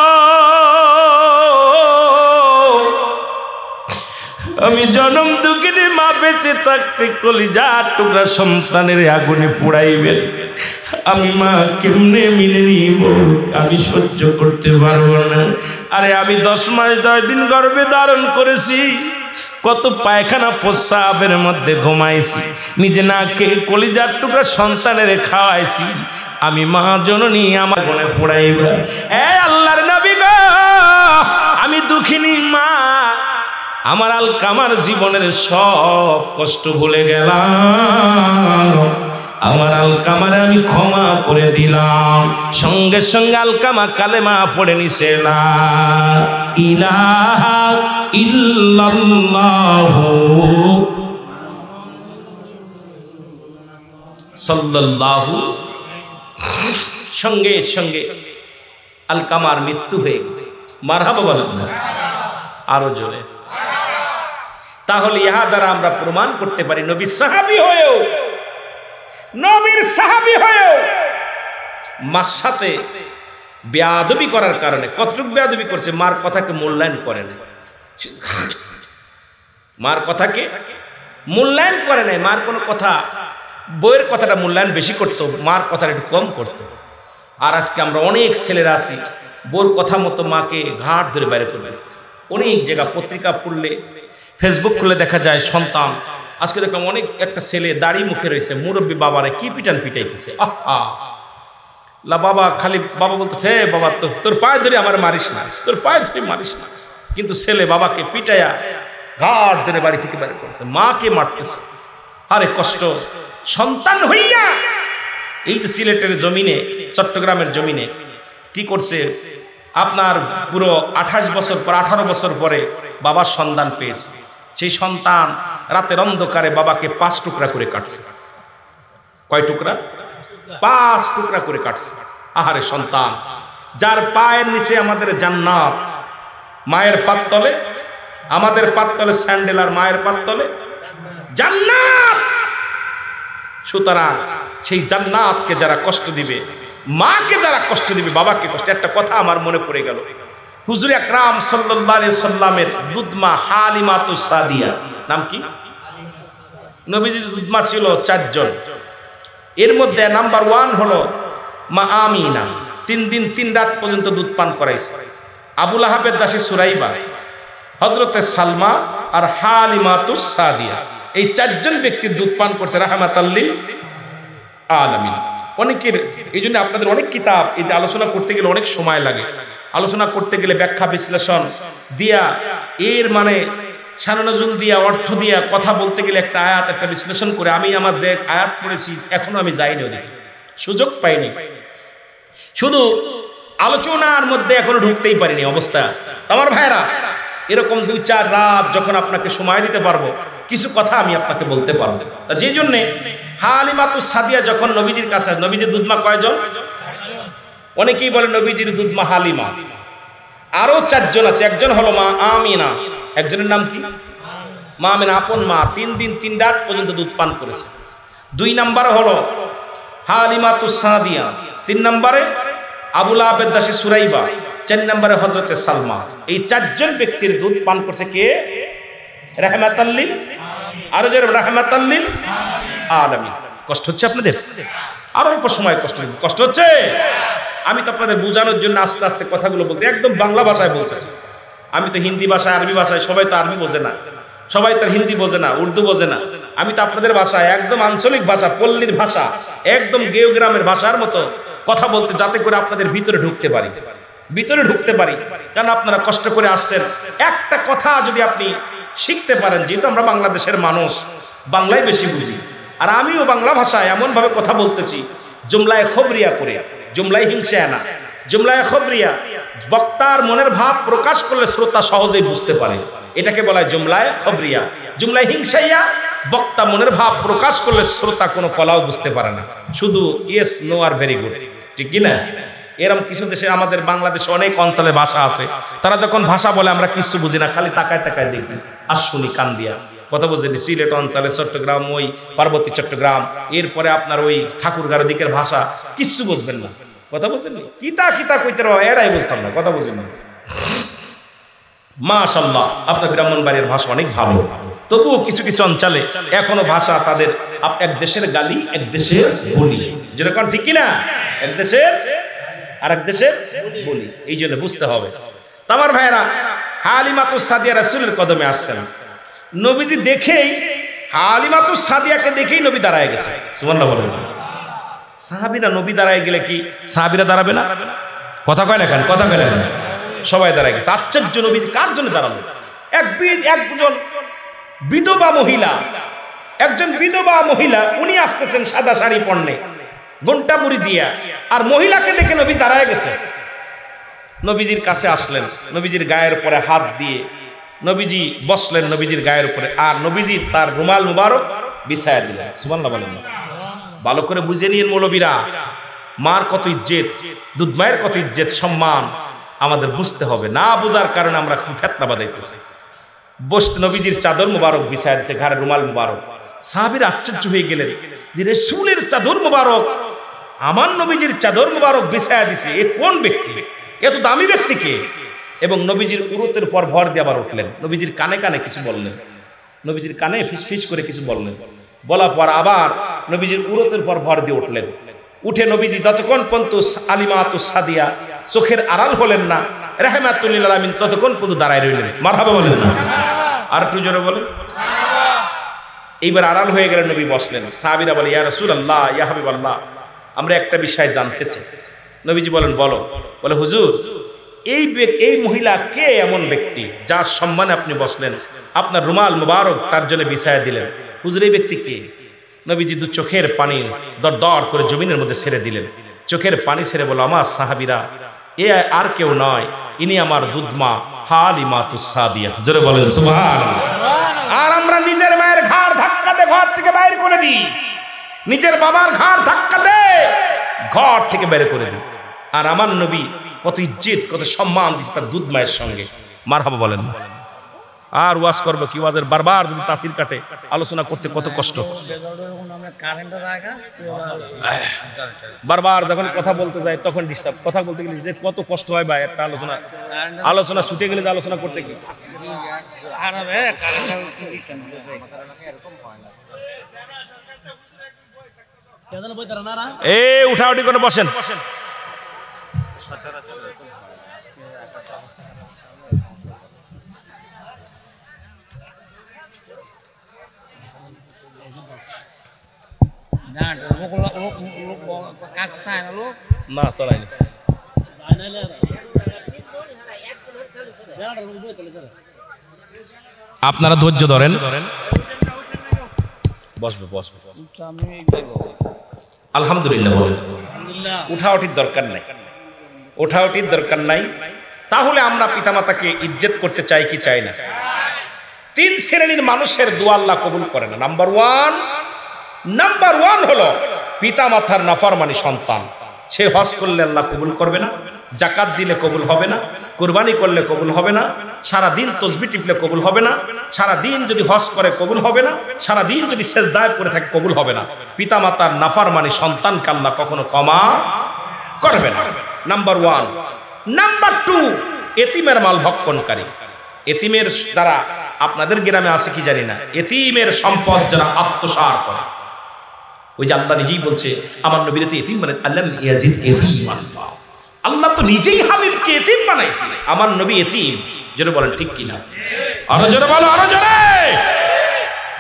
আমি জনম দুঃখিনী মা বেঁচে থাকতে কলিজার টুকরা সন্তানের আগুনে পোড়াইবেন, আমি মা কেমনে মিলে নিব, আমি সহ্য করতে পারবো না। আরে আমি দশ মাস দশ দিন গর্ভে ধারণ করেছি, কত পায়খানা প্রস্রাবের মধ্যে ঘুমাইছি, নিজে না খেয়ে কলিজার টুকরা সন্তানের খাওয়াইছি, আমি মা জননী আমার আগুনে পোড়াইবা। এ আল্লাহর নবী গো, আমি দুঃখিনী মা, আমার আলকামার জীবনের সব কষ্ট ভুলে গেলাম, আমার আলকামারে আমি ক্ষমা করে দিলাম। সঙ্গে সঙ্গে আলকামা কালেমা পড়ে নিছে লা ইলাহা ইল্লাল্লাহু সাল্লাল্লাহু। সঙ্গে সঙ্গে আলকামার মৃত্যু হয়ে গেছে। মারহাবা বলেন না আরো জোরে। তাহলে ইহা দ্বারা আমরা প্রমাণ করতে পারি নবীর সাহাবী হয়েও, নবীর সাহাবী হয়েও মার সাথে বেয়াদবি করার কারণে, কতটুকু বেয়াদবি করছে, মার কথাকে মূল্যায়ন করে না, মার কথাকে মূল্যায়ন করে নাই। মার কোনো কথা, বইয়ের কথাটা মূল্যায়ন বেশি করতো, মার কথাটা একটু কম করতো। আর আজকে আমরা অনেক ছেলেরা আছি বউর কথা মতো মাকে ঘাট ধরে বাইরে করে দিচ্ছে। অনেক জায়গা পত্রিকা পড়লে, ফেসবুক খুলে দেখা যায় সন্তান, আজকে দেখলাম অনেক একটা ছেলে দাড়ি মুখে রয়েছে, মুরব্বী বাবারে কি পিটান পিটাইতেছে। আহা লা বাবা খালি বাবা বলতেছে হে বাবা তো তোর পায়ে ধরে আমার মারিস না, তোর পায়ে ধরে মারিস না, কিন্তু ছেলে বাবাকে পিটাইয়া ঘাট ধরে বাড়ি থেকে বাইরে করতে, মাকে মারতেছে। আরে কষ্ট সন্তান হইয়া। এই যে সিলেটের জমিনে, চট্টগ্রামের জমিনে কি করছে, আপনার পুরো আঠাশ বছর পর আঠারো বছর পরে বাবার সন্তান পেয়েছে। সেই সন্তান রাতের অন্ধকারে বাবাকে পাঁচ টুকরা করে কাটছে। কয় টুকরা? পাঁচ টুকরা করে কাটছে। আহারে সন্তান, যার পায়ের নিচে আমাদের জান্নাত, মায়ের পাততলে, আমাদের পাততলে স্যান্ডেল আর মায়ের পাততলে জান্নাত। সুতরাং সেই জান্নাতকে যারা কষ্ট দিবে, মাকে যারা কষ্ট দিবে, বাবাকে কষ্ট। একটা কথা আমার মনে পড়ে গেল, হুজুর আকরাম সাল্লাল্লাহু আলাইহি সাল্লামের দুধমা হালিমাতুস সাদিয়া, নাম কি? নবীজির দুধমা ছিল চারজন, এর মধ্যে নাম্বার ওয়ান হলো মা আমিনা, তিন দিন তিন রাত পর্যন্ত দুধ পান করাইছে। আবু লাহাবের দাসী সুরাইবা, হযরতে সালমা আর হালিমাতুস সাদিয়া, এই চারজন ব্যক্তি দুধ পান করছে রাহমাতাল লিল আলামিন। অনেকের এই জন্য আপনাদের অনেক কিতাব এই যে আলোচনা করতে গেলে অনেক সময় লাগে, আলোচনা করতে গেলে ব্যাখ্যা বিশ্লেষণ দিয়া, এর মানে শাননজুল দিয়া, অর্থ দিয়া কথা বলতে গেলে একটা আয়াত একটা বিশ্লেষণ করে, আমি আমার যে আয়াত পড়েছি এখনো আমি যাইনি, ওদিকে সুযোগ পাইনি, শুধু আলোচনার মধ্যে এখনো ঢুকতেই পারিনি অবস্থা। আমার ভাইরা, এরকম দুই চার রাত যখন আপনাকে সময় দিতে পারবো, কিছু কথা আমি আপনাকে বলতে পারবো। তা যে জন্যে হালিমাতুস সাদিয়া যখন নবীজির কাছে, নবীজির দুধমা কয়জন? অনেকেই বলে নবীজির দুধমা হালিমা, আরো চারজন আছে। একজন হলো মা আমিনা, একজনের নাম কি? মা আমিনা, আপন মা, তিন দিন তিন রাত পর্যন্ত দুধ পান করেছে। দুই নম্বরে হলো হালিমাতুস সাদিয়া, তিন নম্বরে আবু লাহাবের দাসী সুরাইবা, চার নম্বরে হযরতে সালমা। এই চারজন ব্যক্তির দুধ পান করছে কে? রাহমাতাল লিল, আরো যারা রাহমাতাল লিল আলামিন। কষ্ট হচ্ছে আপনাদের? আর অল্প সময় কষ্ট কষ্ট হচ্ছে। আমি তো আপনাদের বোঝানোর জন্য আস্তে আস্তে কথাগুলো বলতে, একদম বাংলা ভাষায় বলতেছি। আমি তো হিন্দি ভাষায়, আরবি ভাষায়, সবাই তো আরবি বোঝে না, সবাই তার হিন্দি বোঝে না, উর্দু বোঝে না। আমি তো আপনাদের ভাষায় একদম আঞ্চলিক ভাষা, পল্লীর ভাষা, একদম গেও গ্রামের ভাষার মতো কথা বলতে, যাতে করে আপনাদের ভিতরে ঢুকতে পারি, ভিতরে ঢুকতে পারি। কারণ আপনারা কষ্ট করে আসছেন, একটা কথা যদি আপনি শিখতে পারেন, যেহেতু আমরা বাংলাদেশের মানুষ, বাংলায় বেশি বুঝি, আর আমিও বাংলা ভাষায় এমন ভাবে কথা বলতেছি জুমলায় খবরিয়া করে, জুমলায় হিংসা না, জুমলায় খবরিয়া, বক্তার মনের ভাব প্রকাশ করলে শ্রোতা সহজেই বুঝতে পারে, এটাকে বলা হয় জুমলায় খবরিয়া। জুমলায় হিংসাইয়া, বক্তা মনের ভাব প্রকাশ করলে শ্রোতা কোনো কলাও বুঝতে পারে না, শুধু ইয়েস নো আর ভেরি গুড, ঠিক কি না? এরকম কিছু দেশে, আমাদের বাংলাদেশে অনেক অঞ্চলের ভাষা আছে, তারা যখন ভাষা বলে আমরা কিছু বুঝি না, খালি তাকায় তাকায় দেখি আর শুনি কান দিয়া, কথা বুঝেনি। সিলেট অঞ্চলে, চট্টগ্রাম, ওই পার্বতী চট্টগ্রাম, এরপরে আপনার ওই ঠাকুরগাঁড়ের দিকের ভাষা কিচ্ছু বুঝবেন না, কথা বুঝেনি, কিতা কিতা কইতে রবা এরাই বুঝতাম না, কথা বুঝেন না। মাশাআল্লাহ, আপনার ব্রাহ্মণবাড়িয়ার ভাষা অনেক ভালো, তবুও কিছু কিছু অঞ্চলে এখনো ভাষা তাদের এক দেশের গালি, এক দেশের বলি, যেরকম ঠিক কিনা, এক দেশের আর এক দেশের বলি, এই জন্য বুঝতে হবে। আমার ভাইয়েরা, হালিমাতুস সাদিয়া রাসূলের কদমে আসছেন, নবীজি দেখেই, হালিমাতুস সাদিয়াকে দেখেই নবী দাঁড়ায় গেছে, সুবহানাল্লাহ বলেন। সাহাবীরা নবী দাঁড়ায় গেলে কি সাহাবীরা দাঁড়াবে না? কথা কয় না কেন, কথা কয় না কেন? সবাই দাঁড়ায় গেছে। আশ্চর্য, নবী কার জন্য দাঁড়ালো? এক একজন বিধবা মহিলা, একজন বিধবা মহিলা, উনি আসতেছেন সাদা শাড়ি পরনে, ঘণ্টা মুড়ি দিয়া, আর মহিলাকে দেখে নবী দাঁড়ায় গেছে। নবীজির কাছে আসলেন, নবীজির গায়ের উপরে হাত দিয়ে নবীজি বসলেন, নবীজির গায়ের উপরে, আর নবীজি তার রুমাল মুবারক বিছায়া দিলেন, সুবহানাল্লাহ বলেন। ভালো করে বুঝে নিন মৌলবীরা, মার কত ইজ্জত, দুধ মায়ের কত ইজ্জত সম্মান আমাদের বুঝতে হবে, না বুঝার কারণে আমরা খুব ফেতনা বাঁধাইতেছি। বসতে নবীজির চাদর মুবারক বিছায়া দিয়েছে, ঘাড়ে রুমাল মুবারক। সাহাবীরা আশ্চর্য হয়ে গেলেন যে রাসূলের চাদর মুবারক, আমার নবীজির চাদর মুবারক বিছায়া দিছে, এ কোন ব্যক্তি, এত দামি ব্যক্তিকে? এবং নবীজির উরতের পর ভর দিয়ে আবার উঠলেন, নবীজির কানে কানে কিছু বললেন, নবীজির কানে ফিস ফিস করে কিছু বললেন, বলার পর আবার নবীজির উরতের পর ভর দিয়ে উঠলেন। উঠে নবীজি যতক্ষণ পর্যন্ত হালিমাতুস সাদিয়া চোখের আড়াল হলেন না, রাহমাতুল লিল আলামিন ততক্ষণ পর্যন্ত দাঁড়ায় রইলেন। মারহাবা বলেন না? আর একটু জোরে বলেন। এইবার আড়াল হয়ে গেলেন, নবী বসলেন। সাহাবীরা বলে, ইয়া রাসূলুল্লাহ, ইয়া হাবিবাল্লাহ, আমরা একটা বিষয় জানতে চাই। নবীজি বলেন, বলো। বলে, হুজুর, এই এই মহিলা কে এমন ব্যক্তি যার সম্মানে আপনি বসলেন, আপনার রুমাল মুবারক তার জন্য বিছায়া দিলেন? হুজুর, এই ব্যক্তি কে? নবীজি দু চোখের পানি দর দর করে জমিনের মধ্যে ছেড়ে দিলেন। চোখের পানি ছেড়ে বলো, আমার সাহাবীরা, এ আর কেউ নয়, ইনি আমার দুধমা হালিমাতুস সাদিয়া। জোরে বলেন সুবহানাল্লাহ। আর আমরা নিজের মায়ের ঘাড় ধাক্কা দিয়ে ঘর থেকে বাইরে করে দিই, নিজের বাবার ঘাড় ধাক্কা দিয়ে ঘর থেকে বের করে দিই। আর আমার নবী কত ইজ্জত, কত সম্মান দিচ্ছে তার দুধ মায়ের সঙ্গে। মারহাবা বলেন না? আর ওয়াজ করবো কি? ওয়াজের বারবার যদি তাসির কাটে, আলোচনা করতে কত কষ্ট। বারবার যখন কথা বলতে যায় তখন ডিস্টার্ব, কথা বলতে গেলে যে কত কষ্ট হয় ভাই। একটা আলোচনা আলোচনা ছুটে গেলে আলোচনা করতে কি এ উঠাউটি করে বসেন। না চলাইনি, আপনারা ধৈর্য ধরেন, বসবে বসবে। আলহামদুলিল্লাহ বলেন। উঠাউটির দরকার নাই, উঠাউটির দরকার নাই। তাহলে আমরা পিতামাতাকে ইজ্জত করতে চাই কি চাই না? তিন শ্রেণীর মানুষের দোয়া আল্লাহ কবুল করে না। নাম্বার ওয়ান নাম্বার ওয়ান হলো পিতা মাতার নাফরমানি সন্তান। সে হজ করলে আল্লাহ কবুল করবে না, জাকাত দিলে কবুল হবে না, কুরবানি করলে কবুল হবে না, সারা দিন তসবিহ টিপলে কবুল হবে না, সারা দিন যদি হজ করে কবুল হবে না, সারা দিন যদি সেজদায় পড়ে থাকে কবুল হবে না। পিতা মাতার নাফরমানি সন্তানকে আল্লাহ কখনো ক্ষমা করবে না। Number one. নাম্বার টু, এতিমের মাল ভক্ষণকারী। এতিমের দ্বারা আপনাদের গ্রামে আছে কি জানি না, এতিমের সম্পদ যারা আত্মসাৎ করে। ওই যে আল্লাহ নিজেই বলছে, আমার নবীর এতিম মানে আল্লাহ ইয়াজিদ এতিমান। আল্লাহ তো নিজেই হাবিবকে এতিম বানাইছে, আমার নবী এতিম। জোরে বলেন ঠিক কিনা? আরো জোরে বলো, আরো জোরে।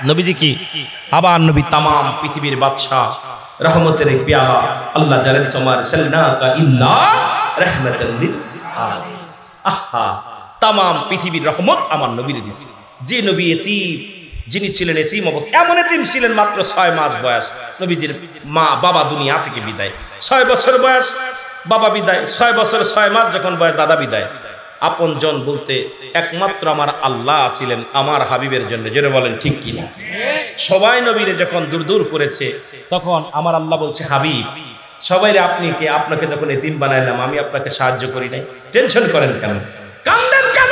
নবীজি কি আবার নবী তামাম পৃথিবীর বাদশাহ রহমতের পেয়ালা আল্লাহ জানেন তোমার সাল্লাকা ইল্লা রাহমাতাল লিল আলামিন। আহা, তামাম পৃথিবীর রহমত আমার নবীরে দিয়েছে। যে নবী এতিম, যিনি ছিলেন এতিম অবস্থা, এমন এতিম ছিলেন মাত্র ছয় মাস বয়স, নবীজির মা বাবা দুনিয়া থেকে বিদায়, ছয় বছর বয়স বাবা বিদায়, ছয় বছর ছয় মাস যখন বয়স দাদা বিদায়। আপন জন বলতে একমাত্র আমার আল্লাহ ছিলেন আমার হাবিবের জন্য, যেটা বলেন ঠিক কিনা? সবাই নবীরে যখন দূর দূর করেছে তখন আমার আল্লাহ বলছে, হাবিব সবাই আপনি কে, আপনাকে যখন এতিম বানাইলাম আমি আপনাকে সাহায্য করি নাই, টেনশন করেন কেন, কান্দেন কেন?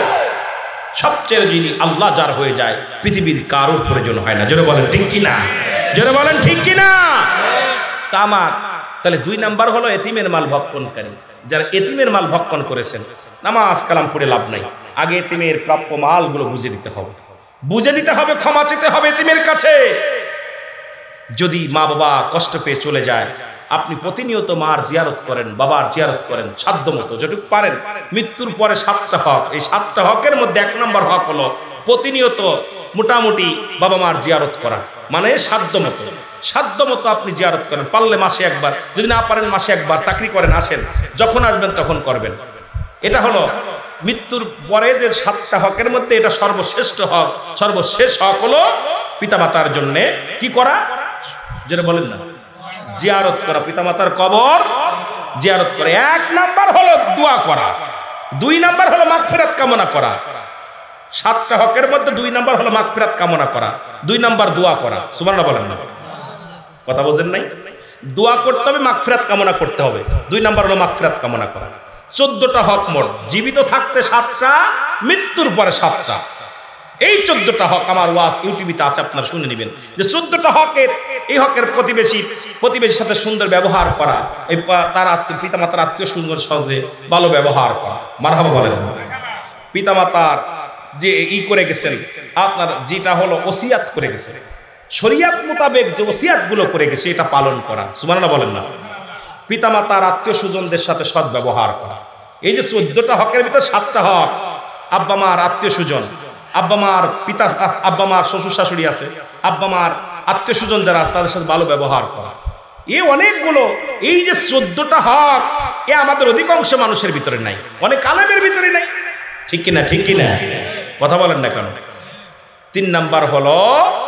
সবচেয়ে যিনি আল্লাহ যার হয়ে যায় পৃথিবীর কারোর প্রয়োজন হয় না, জোরে বলেন ঠিক কিনা? জোরে বলেন ঠিক কিনা? তা আমার তাহলে দুই নাম্বার হলো এতিমের মাল ভক্ষণকারী। যারা এতিমের মাল ভক্ষণ করেছেন, নামাজ কালাম পড়ে লাভ নাই, আগে এতিমের প্রাপ্য মালগুলো বুঝে দিতে হবে, বুঝে দিতে হবে, ক্ষমা চেতে হবে এতিমের কাছে। যদি মা বাবা কষ্ট পেয়ে চলে যায়, আপনি প্রতিনিয়ত মার জিয়ারত করেন, বাবার জিয়ারত করেন সাধ্য মতো যেটুকু পারেন। মৃত্যুর পরে সাতটা হক, এই সাতটা হকের মধ্যে এক নম্বর হক হলো প্রতিনিয়ত মোটামুটি বাবা মার জিয়ারত করা, মানে সাধ্য মতো, সাধ্য মতো আপনি জিয়ারত করেন, পারলে মাসে একবার, যদি না পারেন মাসে একবার, চাকরি করেন আসেন, যখন আসবেন তখন করবেন। এটা হলো মৃত্যুর পরে যে সাতটা হকের মধ্যে এটা সর্বশ্রেষ্ঠ হক। সর্বশেষ হক হলো পিতামাতার জন্য কি করা, যেটা বলেন না, জিয়ারত করা, পিতামাতার কবর জিয়ারত করে। এক নাম্বার হলো দোয়া করা, দুই নাম্বার হলো মাগফিরাত কামনা করা। সাতটা হকের মধ্যে দুই নাম্বার হলো মাগফিরাত কামনা করা, দুই নাম্বার দোয়া করা। সুবহানাল্লাহ বলেন না, কথা বোঝেন নাই? দোয়া করতে হবে, মাগফিরাত কামনা করতে হবে, দুই নাম্বার হলো মাগফিরাত কামনা করা। চোদ্দটা হক মোট, জীবিত থাকতে সাতটা, মৃত্যুর পরে সাতটা। এই চোদ্দটা হক আমার ওয়াজ ইউটিউবে আছে, আপনারা শুনে নেবেন যে চোদ্দটা হকের, এই হকের প্রতিবেশী প্রতিবেশীর সাথে সুন্দর ব্যবহার করা, এই তার আত্মীয় পিতামাতার আত্মীয় সুন্দর সঙ্গে ভালো ব্যবহার করা। মারহাবা বলেন। পিতামাতার যে ই করে গেছেন আপনার, যেটা হলো ওসিয়াত করে গেছে, শরিয়াত মোতাবেক যে ওসিয়াত গুলো করে গেছে এটা পালন করা। সুবহানাল্লাহ বলেন না। পিতামাতার আত্মীয় স্বজনদের সাথে সৎ ব্যবহার করা। এই যে চোদ্দটা হকের ভিতর সাতটা হক, আব্বা মার আত্মীয় স্বজন, আব্বা মার পিতা, আব্বা মার শ্বশুর শাশুড়ি আছে, আব্বা মার আত্মীয় স্বজন যারা আছে তাদের সাথে ভালো ব্যবহার করা। এ অনেকগুলো, এই যে চোদ্দটা হক, এ আমাদের অধিকাংশ মানুষের ভিতরে নাই, অনেক আলেমের ভিতরে নাই, ঠিক কিনা? ঠিক কিনা? কথা বলেন না কেন? তিন নাম্বার হলো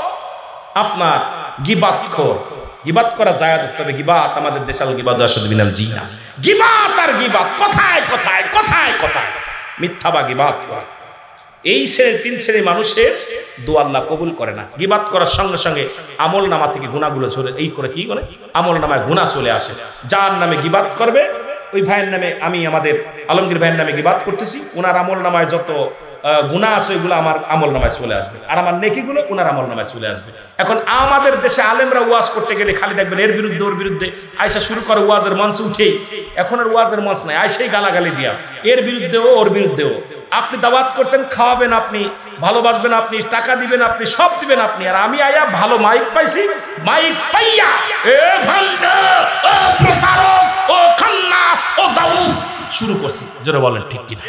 আপনার গিবাতখোর। গিবাত করা জায়েজ, তবে গিবাত আমাদের দেশাল গিবাত আসলে বিনাম জি না। গিবাত আর গিবাত কথায় কথায় কথায় কথায় মিথ্যা বা গিবাত করা, এই শ্রেণীর তিন শ্রেণীর মানুষের দোয়া আল্লাহ কবুল করে না। গিবাত করার সঙ্গে সঙ্গে আমল নামা থেকে গুনাহগুলো চলে, এই করে কি করে আমল নামায় গুনাহ চলে আসে। যার নামে গিবাত করবে, ওই ভাইয়ের নামে, আমি আমাদের আলমগীর ভাইয়ের নামে গিবাত করতেছি, ওনার আমল নামায় যত গুনাহ আছে ওইগুলো আমার আমল নামায় চলে আসবে, আর আমার নেকিগুলো ওনার আমল নামায় চলে আসবে। এখন আমাদের দেশে আলেমরা ওয়াজ করতে গেলে খালি দেখবেন এর বিরুদ্ধে ওর বিরুদ্ধে আয়সা শুরু করে, ওয়াজের মঞ্চ উঠেই, এখন আর ওয়াজের মঞ্চ নাই, আয়সাই গালাগালি দিয়া, এর বিরুদ্ধেও ওর বিরুদ্ধেও। আপনি দাওয়াত করছেন, খাওয়াবেন আপনি, ভালোবাসবেন আপনি, টাকা দিবেন আপনি, সব দিবেন আপনি, আর আমি আয়া ভালো মাইক পাইছি, মাইক পাইয়া এ ভান্ডা, ও প্রতারক, ও খান্নাস, ও দাউস শুরু করছি। জোরে বলেন ঠিক কিনা?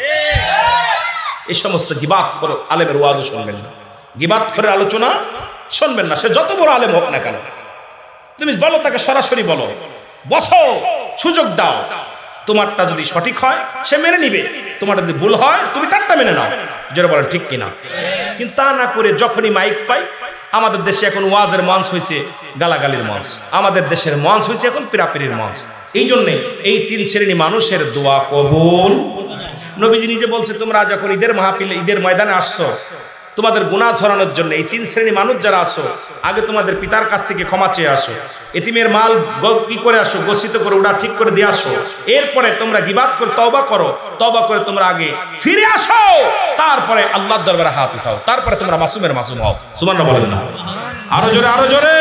এই সমস্ত গিবাত করে আলেমের ওয়াজও শুনবেন না, গিবাত করে আলোচনা শুনবেন না, সে যত বড় আলেম হোক না কেন। তুমি বলো তাকে, সরাসরি বলো, বসো, সুযোগ দাও। তোমারটা যদি সঠিক হয় সে মেনে নিবে, তোমারটা যদি ভুল হয় তুমি তারটা মেনে নাও। যেটা বলেন ঠিক কিনা? কিন্তু তা না করে যখনই মাইক পাই, আমাদের দেশে এখন ওয়াজের মঞ্চ হয়েছে গালাগালির মঞ্চ, আমাদের দেশের মঞ্চ হয়েছে এখন পিরাপিরির মঞ্চ। এই জন্যে এই তিন শ্রেণী মানুষের দোয়া কবুল। নবীজি নিজে বলছে, তোমরা যখন ঈদের মাহফিলে, ঈদের ময়দানে আসছো, তোমাদের গুনাহ ঝরানোর জন্য এই তিন শ্রেণী মানুষ যারা আসো, আগে তোমাদের পিতার কাছ থেকে ক্ষমা চেয়ে আসো, এতিমের মাল কি করে আসো, গচ্ছিত করে ওটা ঠিক করে দিয়ে আসো, এরপরে তোমরা গিবাত করে তওবা করো, তওবা করে তোমরা আগে ফিরে আসো, তারপরে আল্লাহর দরবারে হাত উঠাও, তারপরে তোমরা মাসুমের মাসুম হও। সুবহানাল্লাহ বলেন না? আরো জোরে, আরো জোরে।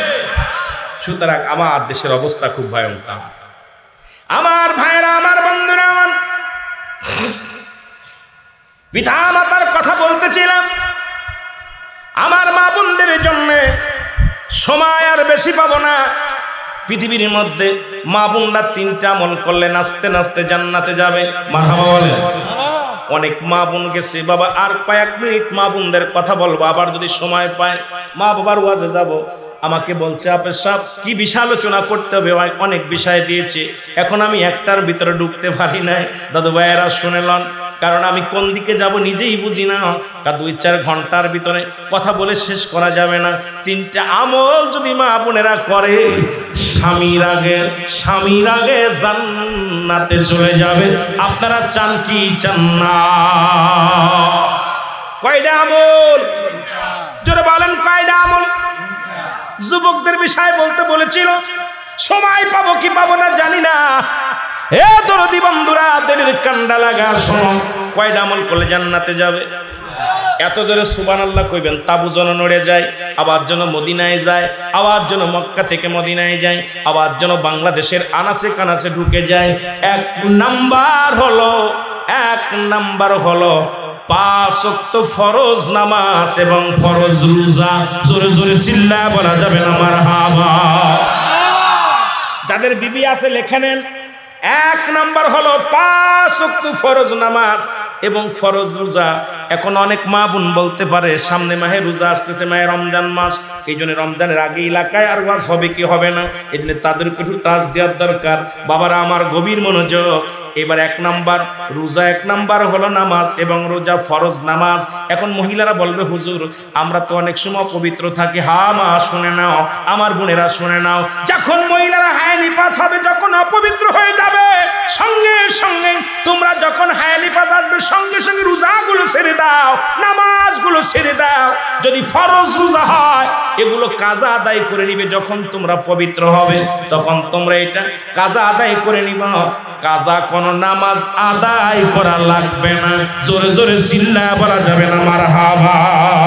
সুতরাং আমার দেশের অবস্থা খুব ভয়ঙ্কর। আমার ভাইরা, আমার বন্ধুরা, আমার পিতা মাতার কথা বলতেছিলাম, আমার মা বোনদের জন্য সময় আর বেশি পাবো না। পৃথিবীর মধ্যে মা বোনরা তিনটা আমল করলে নাচতে নাচতে জান্নাতে যাবে। মারহাবা বলেন। অনেক মা বোন গেছে বাবা, আর কয়েক মিনিট মা বোনদের কথা বলবো, আবার যদি সময় পায় মা বাবার ওয়াজে যাব। আমাকে বলছে আপনি সব কি বিষয় আলোচনা করতে হবে, অনেক বিষয় দিয়েছে, এখন আমি একটার ভিতরে ঢুকতে পারি নাই। দাদু ভাইয়েরা শুনে লন, কারণ আমি কোন দিকে যাব নিজেই বুঝি না। তা দুই চার ঘন্টার ভিতরে কথা বলে শেষ করা যাবে না। তিনটা আমল যদি মা বোনেরা করে, স্বামীর আগে স্বামীর আগে জান্নাতে চলে যাবে। আপনারা চান কি চান না? কয়টা আমল জোরে বলেন, কয়টা আমল? যুবকদের বিষয় বলতে বলেছিল, সময় পাবো কি পাবো না জানি না। এ দরদি বন্ধুরা, দেরের কান্ডা লাগা শোনো, কয়টা আমল করলে জান্নাতে যাবে? এত জোরে সুবহানাল্লাহ কইবেন তাবু যেন নড়ে যায়, আবার যেন মদিনায় যায়, আবার যেন মক্কা থেকে মদিনায় যায়, আবার যেন বাংলাদেশের আনাচে কানাচে ঢুকে যায়। এক নাম্বার হলো এক নাম্বার হলো পাঁচ ওয়াক্ত ফরজ নামাজ এবং ফরজ রোজা। জোরে জোরে চিল্লায় বলা যাবে না মারহাবা। যাদের বিবি আছে লেখে নেন, এক নাম্বার হলো পাঁচ ওয়াক্ত ফরজ নামাজ এবং ফরজ রোজা। এখন অনেক মা বোন বলতে পারে সামনে মাহে রোজা আসতেছে, মাহে রমজান মাস, এই জন্য রমজানের আগে এলাকায় আর ওয়াজ হবে কি হবে না, এই জন্য তাদেরকে একটু টাচ দেওয়ার দরকার। বাবারা আমার গভীর মনোযোগ, এবার এক নাম্বার রোজা, এক নাম্বার হলো নামাজ এবং রোজা ফরজ নামাজ। এখন মহিলারা বলবে হুজুর আমরা তো অনেক সময় পবিত্র থাকি। হা মা শুনে নাও, আমার বোনেরা শুনে নাও, যখন মহিলারা হায় নিপাস হবে, যখন অপবিত্র হয়ে যাবে, সঙ্গে সঙ্গে তোমরা যখন হায় নিপাস আসবে, সঙ্গে সঙ্গে রোজাগুলো ছেড়ে দাও, নামাজগুলো ছেড়ে দাও। যদি ফরজ রোজা হয় এগুলো কাজা আদায় করে নিবে, যখন তোমরা পবিত্র হবে তখন তোমরা এটা কাজা আদায় করে নিবা। কাজা কোনো নামাজ আদায় করা লাগবে না। জোরে জোরে চিল্লায় বলা যাবে না মারহাবা।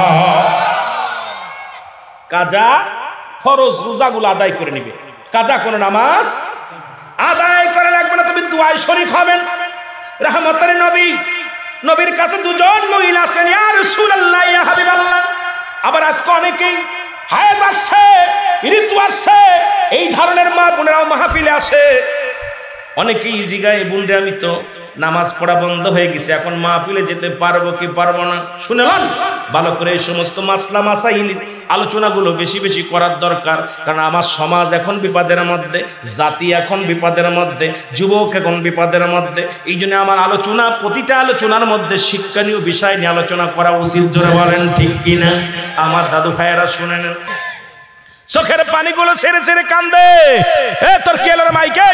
কাজা ফরজ রোজাগুলো আদায় করে নিবে, কাজা কোনো নামাজ আদায় করা লাগবে না। তবে দুআয় শরীক হবেন। রাহমাতের নবী, নবীর কাছে দুজন মহিলা আসলেন, ইয়া রাসূলুল্লাহ, ইয়া হাবিবাল্লাহ। আবার আজকে অনেকেই হায়াত আসছে, ঋতু আসছে, এই ধরনের মা বোনেরাও মাহফিলে আসে। অনেকেই জিগায় বোনরে আমি তো নামাজ পড়া বন্ধ হয়ে গেছে, এখন মাহফিলে যেতে পারবো কি পারবো না। শুনলেন, ভালো করে এই সমস্ত মাসলা মাসাইল আলোচনাগুলো বেশি বেশি করার দরকার। কারণ আমার সমাজ এখন বিপদের মধ্যে, জাতি এখন বিপদের মধ্যে, যুবক এখন বিপদের মধ্যে। এই জন্য আমার আলোচনা, প্রতিটা আলোচনার মধ্যে শিক্ষণীয় বিষয় নিয়ে আলোচনা করা উচিত। জোরে বলেন ঠিক কিনা? আমার দাদু ভাইয়েরা শুনে নেন, চোখের পানিগুলো ছেড়ে ছেড়ে কান্দে। এ তোর কি এলো রে মাইকে?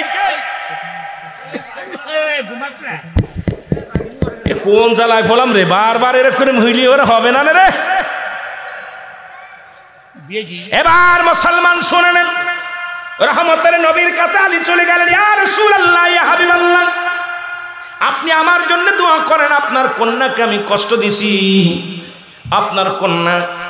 কোন জ্বালায় ফলাম রে, বারবার এরকম হইলি ওরা হবে না রে। এবার মুসলমান শুনে নেন, রহমতের নবীর কাছে আলী চলে গেলেন, ইয়া রাসূলুল্লাহ, ইয়া হাবিবাল্লাহ, আপনি আমার জন্য দোয়া করেন। আপনার কন্যাকে আমি কষ্ট দিছি, আপনার কন্যা